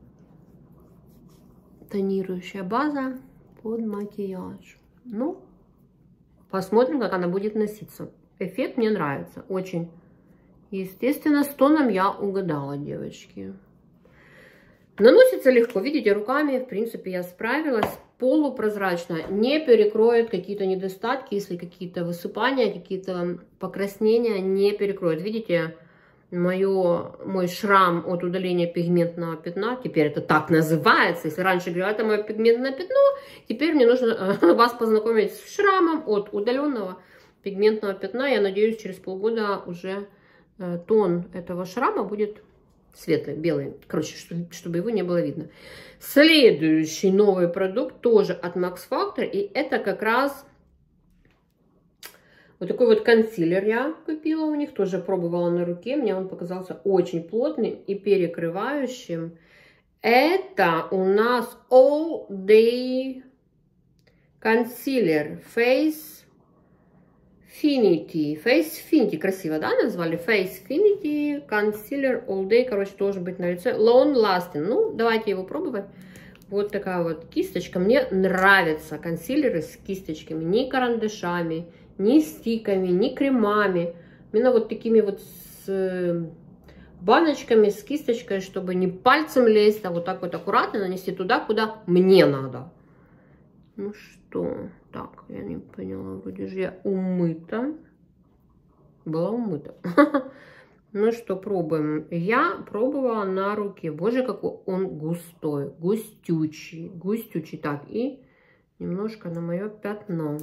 Тонирующая база под макияж. Ну, посмотрим, как она будет носиться. Эффект мне нравится, очень. Естественно, с тоном я угадала, девочки. Наносится легко, видите, руками, в принципе, я справилась. Полупрозрачно, не перекроет какие-то недостатки, если какие-то высыпания, какие-то покраснения, не перекроет. Видите, мой шрам от удаления пигментного пятна, теперь это так называется. Если раньше говорила, это мое пигментное пятно, теперь мне нужно вас познакомить с шрамом от удаленного пигментного пятна. Я надеюсь, через полгода уже тон этого шрама будет светлый, белый. Короче, чтобы его не было видно. Следующий новый продукт тоже от Max Factor. И это как раз вот такой вот консилер я купила у них. Тоже пробовала на руке. Мне он показался очень плотным и перекрывающим. Это у нас All Day консилер Facefinity, красиво, да, назвали? Facefinity Concealer All Day, короче, должен быть на лице. Long Lasting. Ну, давайте его пробовать. Вот такая вот кисточка. Мне нравятся консилеры с кисточками. Ни карандашами, ни стиками, ни кремами. Именно вот такими вот с баночками, с кисточкой, чтобы не пальцем лезть, а вот так вот аккуратно нанести туда, куда мне надо. Ну что, так, я не поняла, вроде же я умыта. Была умыта. Ну что, пробуем. Я пробовала на руке. Боже, какой он густой, густючий, густючий. Так, и немножко на мое пятно.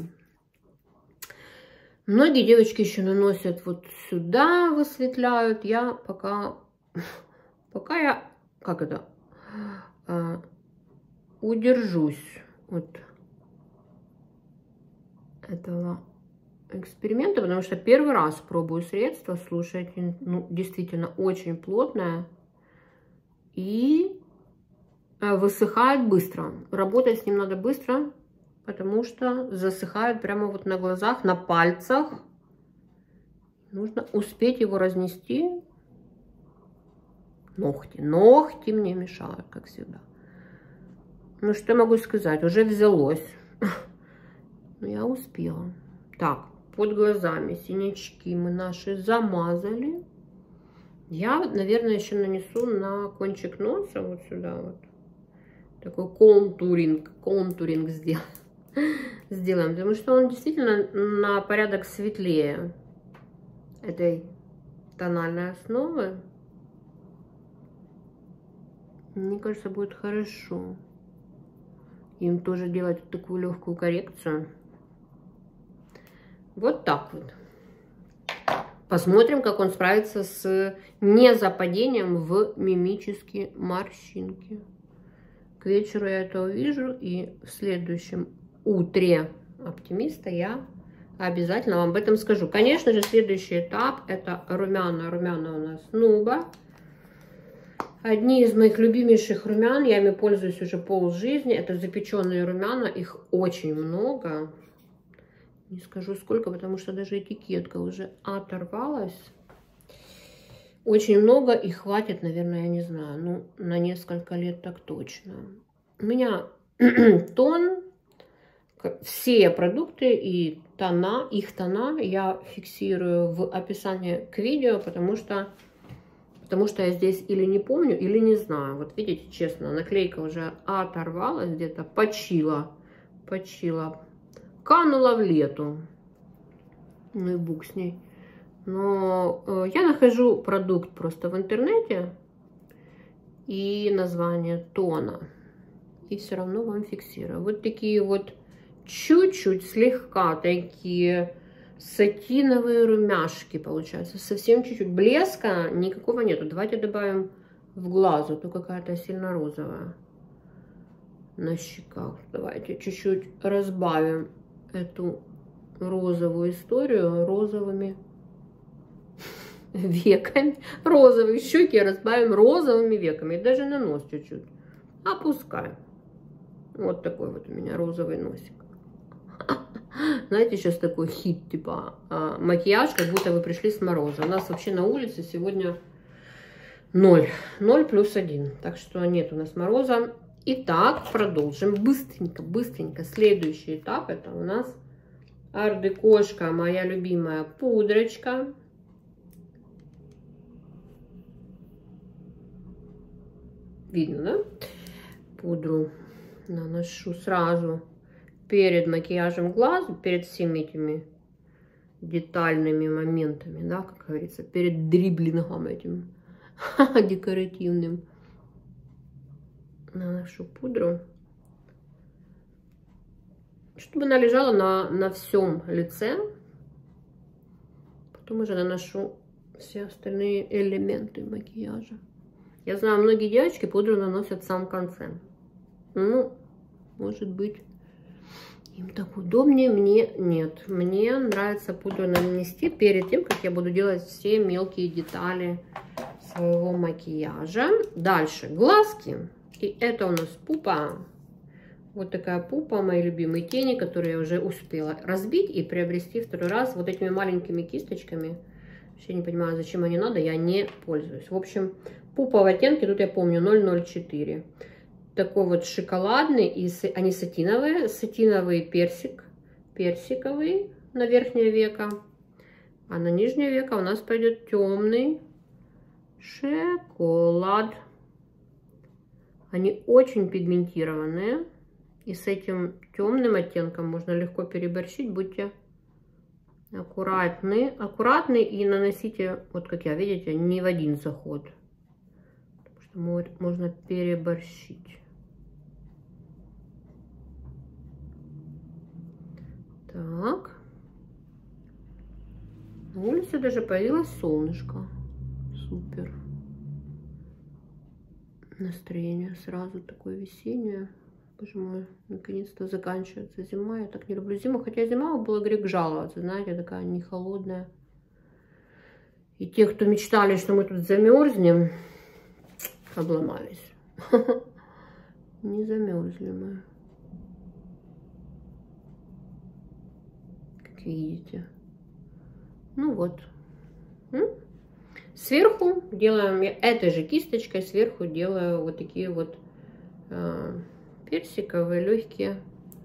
Многие девочки еще наносят вот сюда, высветляют. Я пока я, как это, удержусь от этого эксперимента, потому что первый раз пробую средство. Слушайте, ну, действительно очень плотное и высыхает быстро. Работать с ним надо быстро, потому что засыхает прямо вот на глазах, на пальцах. Нужно успеть его разнести. Ногти мне мешают, как всегда. Ну, что я могу сказать? Уже взялось. Но я успела. Так, под глазами синячки мы наши замазали. Я, наверное, еще нанесу на кончик носа, вот сюда вот. Такой контуринг сделаем, потому что он действительно на порядок светлее этой тональной основы. Мне кажется, будет хорошо им тоже делать такую легкую коррекцию. Вот так вот. Посмотрим, как он справится с незападением в мимические морщинки. К вечеру я это увижу, и в следующем утре оптимиста я обязательно вам об этом скажу. Конечно же, следующий этап — это румяна. Румяна у нас Нуба. Одни из моих любимейших румян, я ими пользуюсь уже полжизни. Это запеченные румяна, их очень много. Не скажу сколько, потому что даже этикетка уже оторвалась. Очень много, и хватит, наверное, я не знаю, ну, на несколько лет так точно. У меня тон, все продукты и тона, их тона я фиксирую в описании к видео, потому что я здесь или не помню, или не знаю. Вот видите, честно, наклейка уже оторвалась, где-то почила, канула в лету. Ну и бук с ней. Но я нахожу продукт просто в интернете и название тона. И все равно вам фиксирую. Вот такие вот чуть-чуть, слегка такие сатиновые румяшки получаются. Совсем чуть-чуть. Блеска никакого нету. Давайте добавим в глазу. То какая-то сильно розовая на щеках. Давайте чуть-чуть разбавим эту розовую историю розовыми веками. Розовые щеки разбавим розовыми веками. И даже на нос чуть-чуть опускаем. Вот такой вот у меня розовый носик. Знаете, сейчас такой хит, типа макияж, как будто вы пришли с мороза. У нас вообще на улице сегодня 0 плюс 1. Так что нет у нас мороза. Итак, продолжим быстренько. Следующий этап — это у нас ардекошка, моя любимая пудрочка. Видно, да? Пудру наношу сразу перед макияжем глаз, перед всеми этими детальными моментами, да, как говорится, перед дриблингом этим декоративным. Наношу пудру, чтобы она лежала на всем лице. Потом уже наношу все остальные элементы макияжа. Я знаю, многие девочки пудру наносят в самом конце. Ну, может быть, им так удобнее, мне нет. Мне нравится пудру нанести перед тем, как я буду делать все мелкие детали своего макияжа. Дальше глазки. И это у нас пупа. Вот такая пупа, мои любимые тени, которые я уже успела разбить и приобрести второй раз вот этими маленькими кисточками. Вообще не понимаю, зачем они надо, я не пользуюсь. В общем, пупа в оттенке, тут я помню 004. Такой вот шоколадный, и они сатиновые, персиковый на верхнее веко. А на нижнее веко у нас пойдет темный шоколад. Они очень пигментированные. И с этим темным оттенком можно легко переборщить. Будьте аккуратны. Аккуратны и наносите, вот как я, видите, не в один заход. Потому что можно переборщить. Так. На улице даже появилось солнышко. Супер. Настроение сразу такое весеннее. Боже мой, наконец-то заканчивается зима. Я так не люблю зиму. Хотя зима была грех жаловаться. Знаете, такая не холодная. И те, кто мечтали, что мы тут замерзнем, обломались. Не замерзли мы. Как видите. Ну вот. Сверху делаем этой же кисточкой, сверху делаю вот такие вот персиковые, легкие.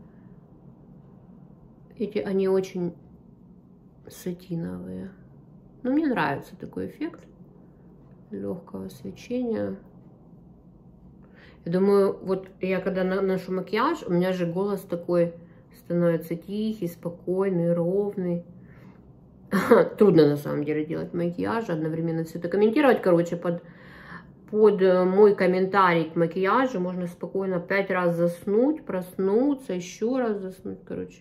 Эти, они очень сатиновые. Но мне нравится такой эффект легкого свечения. Я думаю, вот я когда наношу макияж, у меня же голос такой становится тихий, спокойный, ровный. Трудно на самом деле делать макияж, одновременно все это комментировать. Короче, под мой комментарий к макияжу можно спокойно 5 раз заснуть, проснуться, еще раз заснуть, короче.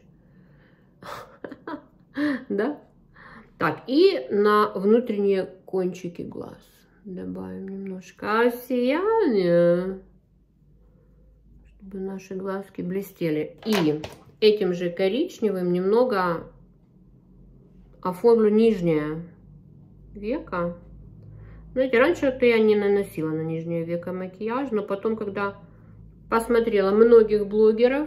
Да? Так, и на внутренние кончики глаз добавим немножко сияния, чтобы наши глазки блестели. И этим же коричневым немного оформлю нижнее веко. Знаете, раньше-то я не наносила на нижнее веко макияж, но потом, когда посмотрела многих блогеров,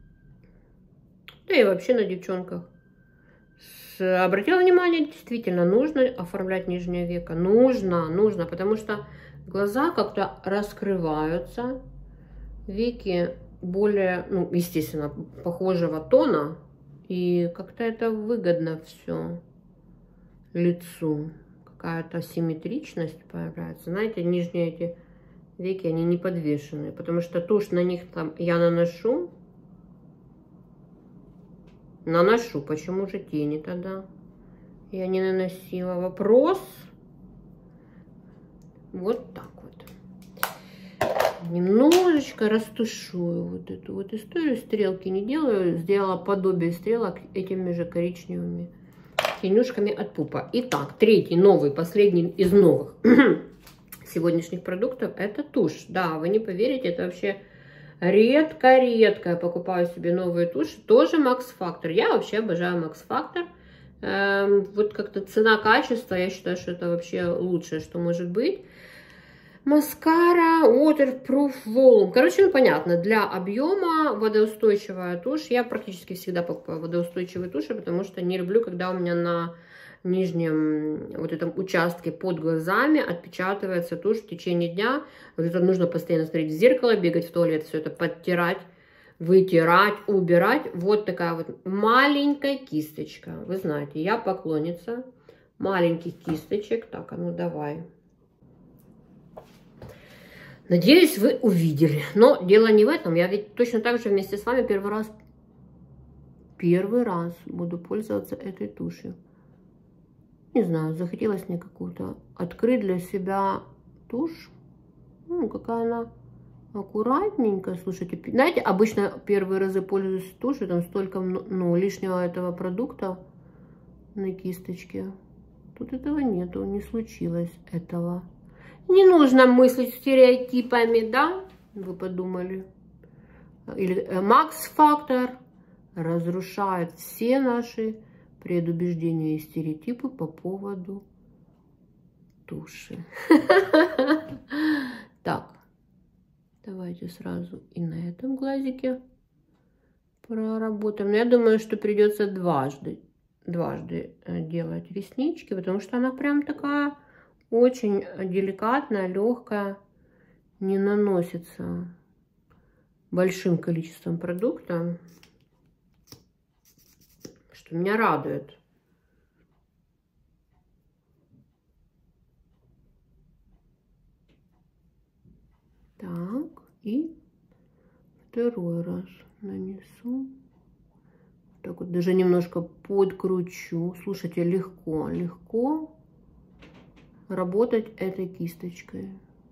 да и вообще на девчонках, обратила внимание, действительно, нужно оформлять нижнее веко. Нужно, потому что глаза как-то раскрываются, веки более, ну, естественно, похожего тона, и как-то это выгодно все лицу. Какая-то симметричность появляется. Знаете, нижние эти веки, они не подвешенные, потому что тушь на них там я наношу. Почему же тени тогда я не наносила? Вопрос. Вот так вот. Немножечко растушую вот эту вот историю. Стрелки не делаю. Сделала подобие стрелок этими же коричневыми тенюшками от пупа. Итак, третий, новый, последний из новых сегодняшних продуктов — это тушь. Да, вы не поверите, это вообще редко-редко я покупаю себе новые туши. Тоже Max Factor. Я вообще обожаю Max Factor. Вот как-то цена-качество, я считаю, что это вообще лучшее, что может быть. Маскара Waterproof Volume. Короче, ну понятно, для объема водоустойчивая тушь. Я практически всегда покупаю водоустойчивые туши, потому что не люблю, когда у меня на нижнем вот этом участке под глазами отпечатывается тушь в течение дня. Вот это нужно постоянно смотреть в зеркало, бегать в туалет, все это подтирать, вытирать, убирать. Вот такая вот маленькая кисточка. Вы знаете, я поклонница маленьких кисточек. Так, а ну давай. Надеюсь, вы увидели. Но дело не в этом. Я ведь точно так же вместе с вами первый раз буду пользоваться этой тушью. Не знаю, захотелось мне какую-то открыть для себя тушь. Ну, какая она аккуратненькая. Слушайте, знаете, обычно первые разы пользуюсь тушью, там столько, ну, лишнего этого продукта на кисточке. Тут этого нету, не случилось этого. Не нужно мыслить стереотипами, да? Вы подумали. Или Max Factor разрушает все наши предубеждения и стереотипы по поводу туши. Так, давайте сразу и на этом глазике проработаем. Но я думаю, что придется дважды делать реснички, потому что она прям такая очень деликатная, легкая, не наносится большим количеством продукта, что меня радует. Второй раз нанесу. Так вот, даже немножко подкручу. Слушайте, легко, легко работать этой кисточкой.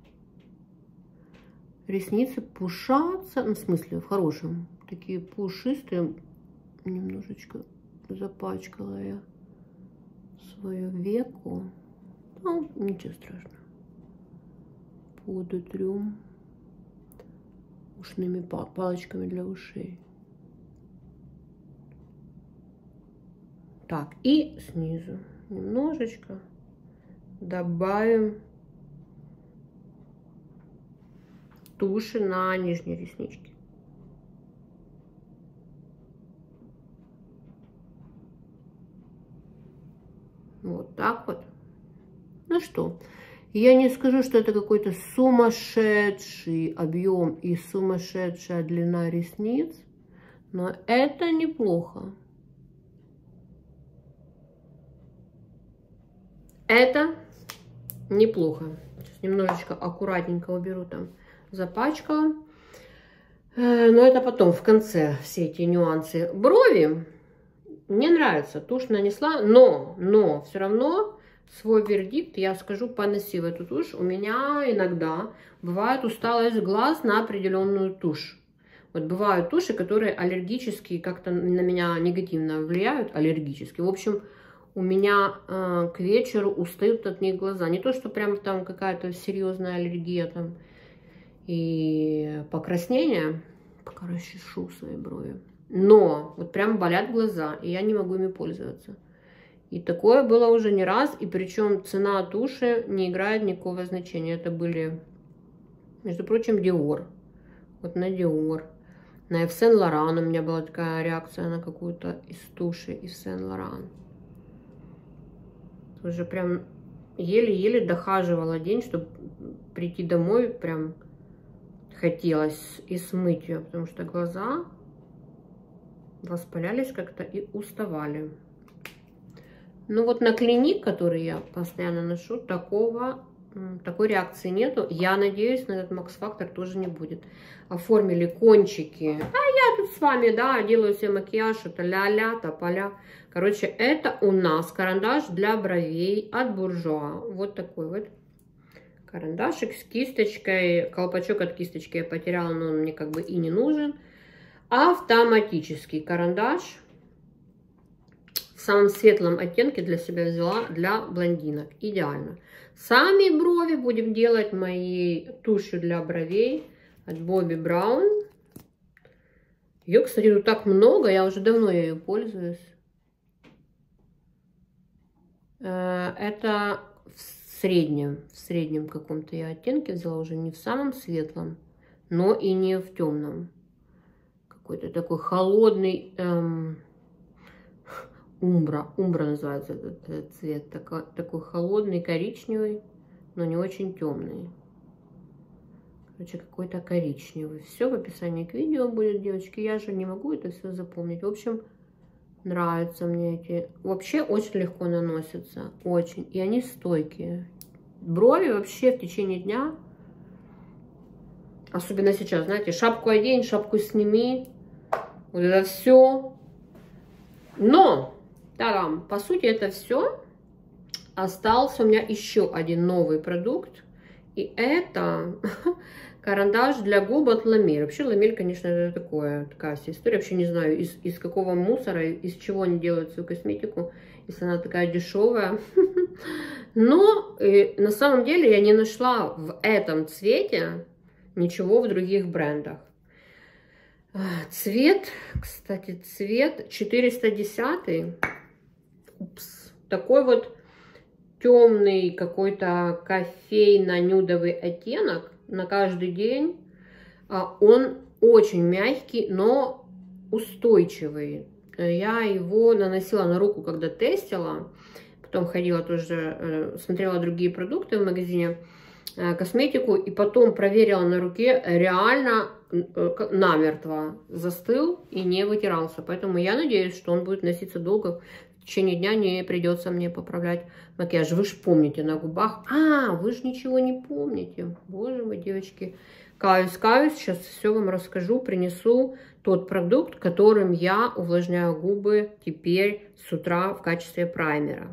Ресницы пушатся, ну, в смысле, в хорошем. Такие пушистые. Немножечко запачкала я свое веко. Ну, ничего страшного. Подотрю ушными палочками для ушей. Так, и снизу немножечко добавим туши на нижние реснички. Вот так вот. Ну что, я не скажу, что это какой-то сумасшедший объем и сумасшедшая длина ресниц, но это неплохо. Это неплохо. Сейчас немножечко аккуратненько уберу, там запачкала. Но это потом, в конце, все эти нюансы. Брови. Мне нравится, тушь нанесла, но все равно свой вердикт я скажу, поноси в эту тушь. У меня иногда бывает усталость глаз на определенную тушь. Вот бывают туши, которые аллергически как-то на меня негативно влияют, аллергически. В общем, у меня к вечеру устают от них глаза. Не то, что прям там какая-то серьезная аллергия там и покраснение. Пока расчешу свои брови. Но вот прям болят глаза, и я не могу ими пользоваться. И такое было уже не раз, и причем цена туши не играет никакого значения. Это были, между прочим, Dior. Вот на Dior. На Yves Saint Laurent у меня была такая реакция на какую-то из туши Yves Saint Laurent. Уже прям еле-еле дохаживала день, чтобы прийти домой, прям хотелось и смыть ее, потому что глаза воспалялись как-то и уставали. Ну вот на Клиник, который я постоянно ношу, такой реакции нету. Я надеюсь, на этот Max Factor тоже не будет. Оформили кончики. А я тут с вами, да, делаю себе макияж, это ля-ля, тополя. Короче, это у нас карандаш для бровей от Bourjois. Вот такой вот карандашик с кисточкой. Колпачок от кисточки я потеряла, но он мне как бы и не нужен. Автоматический карандаш. В самом светлом оттенке для себя взяла для блондинок. Идеально. Сами брови будем делать моей тушью для бровей от Bobbi Brown. Ее, кстати, тут так много. Я уже давно ею пользуюсь. Это в среднем каком-то я оттенке взяла. Уже не в самом светлом, но и не в темном. Какой-то такой холодный... Умбра называется этот цвет. Такой холодный, коричневый, но не очень темный. Короче, какой-то коричневый. Все в описании к видео будет, девочки. Я же не могу это все запомнить. В общем, нравятся мне эти. Вообще очень легко наносятся. Очень. И они стойкие. Брови вообще в течение дня. Особенно сейчас, знаете, шапку одень, шапку сними. Вот это все. Но... Тарам, по сути, это все. Остался у меня еще один новый продукт. И это карандаш для губ от Ламель. Вообще, Ламель, конечно, это такая вся история. Вообще не знаю, из какого мусора, из чего они делают свою косметику, если она такая дешевая. Но на самом деле я не нашла в этом цвете ничего в других брендах. Цвет, кстати, цвет 410. Упс. Такой вот темный какой-то кофейно-нюдовый оттенок на каждый день. Он очень мягкий, но устойчивый. Я его наносила на руку, когда тестила. Потом ходила тоже, смотрела другие продукты в магазине, косметику. И потом проверила на руке, реально намертво застыл и не вытирался. Поэтому я надеюсь, что он будет носиться долго. В течение дня не придется мне поправлять макияж. Вы же помните на губах. Вы же ничего не помните. Боже мой, девочки. Каюсь, сейчас все вам расскажу, принесу тот продукт, которым я увлажняю губы теперь с утра в качестве праймера.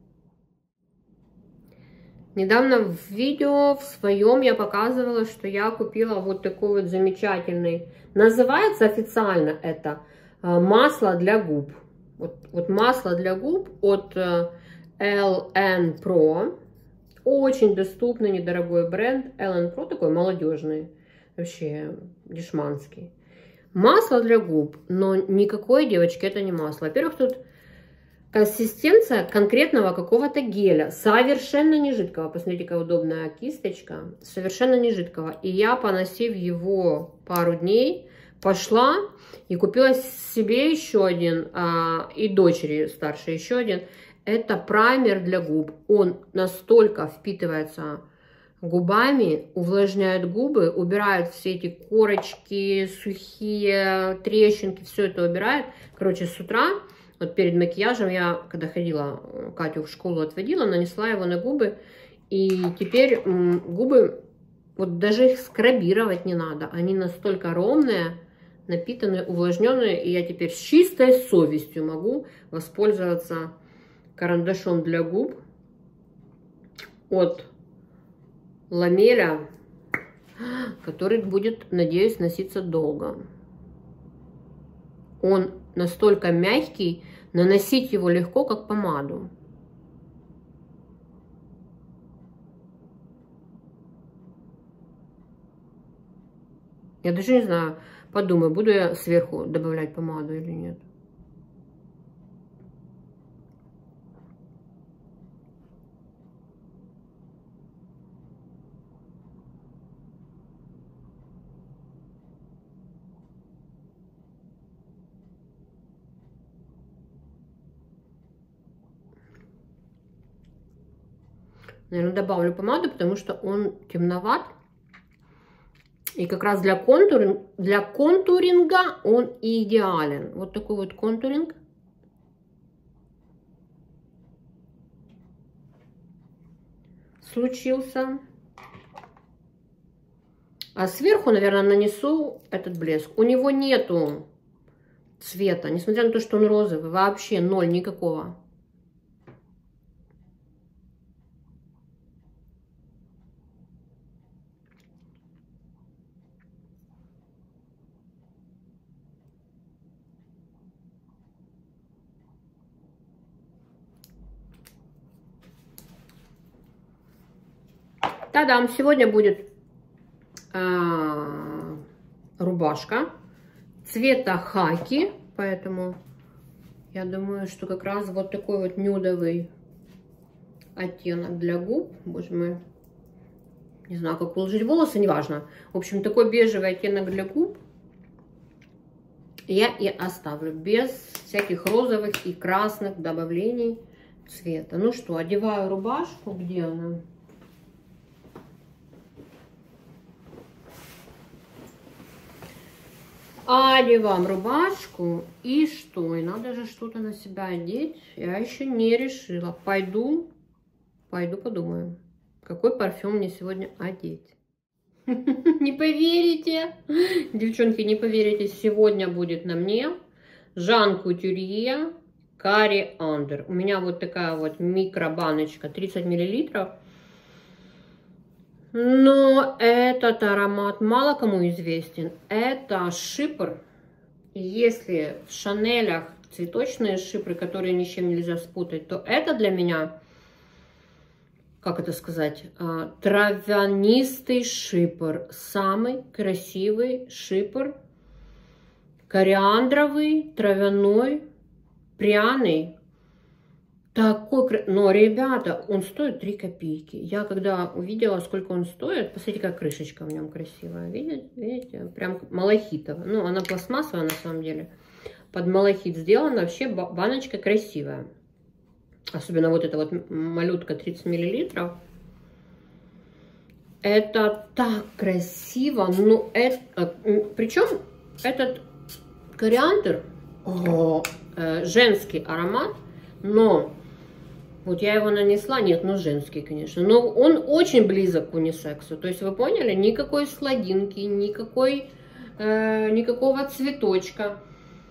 Недавно в видео в своем я показывала, что я купила вот такой вот замечательный, называется официально это масло для губ. Вот масло для губ от LN Pro. Очень доступный, недорогой бренд. LN Pro такой молодежный, вообще дешманский. Масло для губ, но никакой, девочки, это не масло. Во-первых, тут консистенция конкретного какого-то геля, совершенно не жидкого. Посмотрите, какая удобная кисточка, совершенно не жидкого. И я, поносив его пару дней, пошла и купила себе еще один, и дочери старшей еще один. Это праймер для губ. Он настолько впитывается губами, увлажняет губы, убирает все эти корочки, сухие трещинки, все это убирает. Короче, с утра, вот перед макияжем, я, когда ходила, Катю в школу отводила, нанесла его на губы. И теперь губы, вот даже их скрабировать не надо. Они настолько ровные, напитанные, увлажненные. И я теперь с чистой совестью могу воспользоваться карандашом для губ от Ламеля, который будет, надеюсь, носиться долго. Он настолько мягкий, наносить его легко, как помаду. Я даже не знаю, подумаю, буду я сверху добавлять помаду или нет. Наверное, добавлю помаду, потому что он темноват. И как раз для контуринга он идеален. Вот такой вот контуринг. Случился. А сверху, наверное, нанесу этот блеск. У него нету цвета, несмотря на то, что он розовый. Вообще ноль никакого. Та-дам! Сегодня будет рубашка цвета хаки, поэтому я думаю, что как раз вот такой вот нюдовый оттенок для губ. Боже мой, не знаю, как уложить волосы, неважно. В общем, такой бежевый оттенок для губ я и оставлю, без всяких розовых и красных добавлений цвета. Ну что, одеваю рубашку. Где она? Одеваем рубашку. И что? И надо же что-то на себя одеть. Я еще не решила. Пойду подумаю, какой парфюм мне сегодня одеть. Не поверите, девчонки, не поверите, сегодня будет на мне Жан Кутюрье Кориандр. У меня вот такая вот микробаночка, 30 мл. Но этот аромат мало кому известен. Это шипр. Если в Шанелях цветочные шипры, которые ни с чем нельзя спутать, то это для меня, как это сказать, травянистый шипр. Самый красивый шипр. Кориандровый, травяной, пряный. Такой, но, ребята, он стоит 3 копейки. Я когда увидела, сколько он стоит, посмотрите, как крышечка в нем красивая. Видите? Прям малахитовая. Ну, она пластмассовая на самом деле. Под малахит сделана. Вообще баночка красивая. Особенно вот эта вот малютка 30 мл. Это так красиво. Ну, это, причем этот кориандр, женский аромат, но Вот я его нанесла, нет, ну женский, конечно, но он очень близок к унисексу, то есть вы поняли, никакой сладинки, никакого цветочка,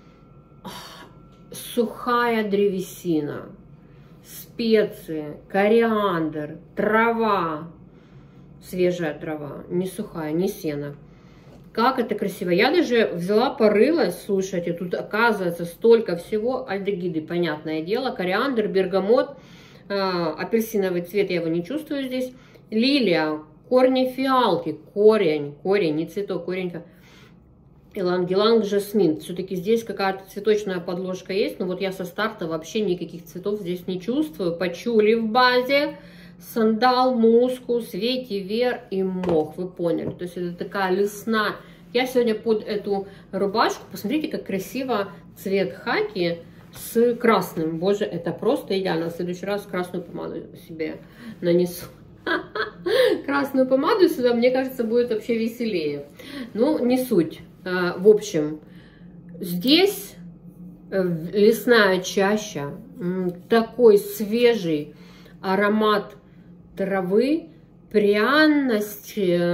сухая древесина, специи, кориандр, трава, свежая трава, не сухая, не сено. Как это красиво. Я даже взяла, порылась, слушайте, тут оказывается столько всего. Альдегиды, понятное дело, кориандр, бергамот, апельсиновый цвет, я его не чувствую здесь. Лилия, корни фиалки, корень, не цветок, корень. Иланг-иланг, жасмин. Все-таки здесь какая-то цветочная подложка есть, но вот я со старта вообще никаких цветов здесь не чувствую. Пачули в базе, сандал, мускус, ветивер и мох, вы поняли. То есть это такая лесная. Я сегодня под эту рубашку, посмотрите, как красиво цвет хаки с красным. Боже, это просто идеально. В следующий раз красную помаду себе нанесу. Красную помаду сюда, мне кажется, будет вообще веселее. Ну, не суть. В общем, здесь лесная чаща, такой свежий аромат травы, пряность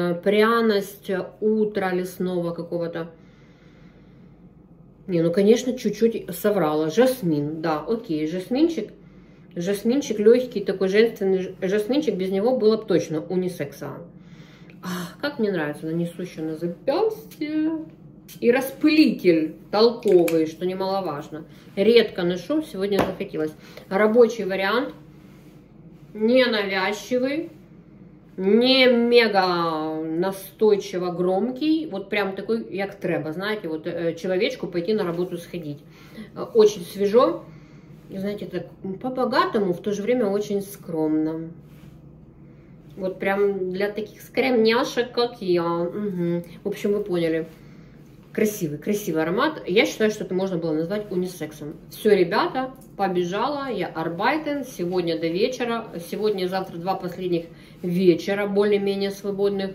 утра лесного какого-то. Не, ну, конечно, чуть-чуть соврала. Жасмин, да, окей, жасминчик легкий, такой женственный жасминчик, без него было бы точно унисекса. Как мне нравится, нанесу еще на запястье. И распылитель толковый, что немаловажно. Редко ношу, сегодня захотелось. Рабочий вариант, не навязчивый, не мега настойчиво громкий, вот прям такой, як треба, знаете, вот человечку пойти на работу сходить. Очень свежо, знаете, так по-богатому, в то же время очень скромно. Вот прям для таких скромняшек, как я. Угу. В общем, вы поняли. Красивый аромат. Я считаю, что это можно было назвать унисексом. Все, ребята, побежала. Я арбайтен. Сегодня до вечера. Сегодня и завтра 2 последних вечера, более-менее свободных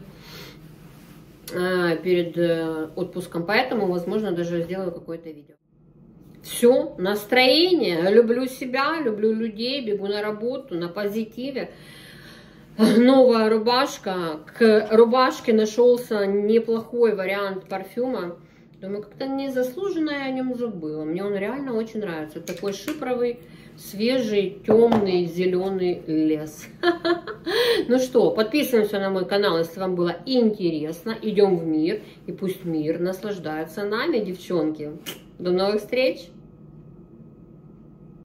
перед отпуском. Поэтому, возможно, даже сделаю какое-то видео. Все, настроение. Люблю себя, люблю людей, бегу на работу, на позитиве. Новая рубашка. К рубашке нашелся неплохой вариант парфюма. Думаю, как-то незаслуженно я о нем забыла. Мне он реально очень нравится. Такой шипровый, свежий, темный, зеленый лес. Ну что, подписываемся на мой канал, если вам было интересно. Идем в мир. И пусть мир наслаждается нами, девчонки. До новых встреч!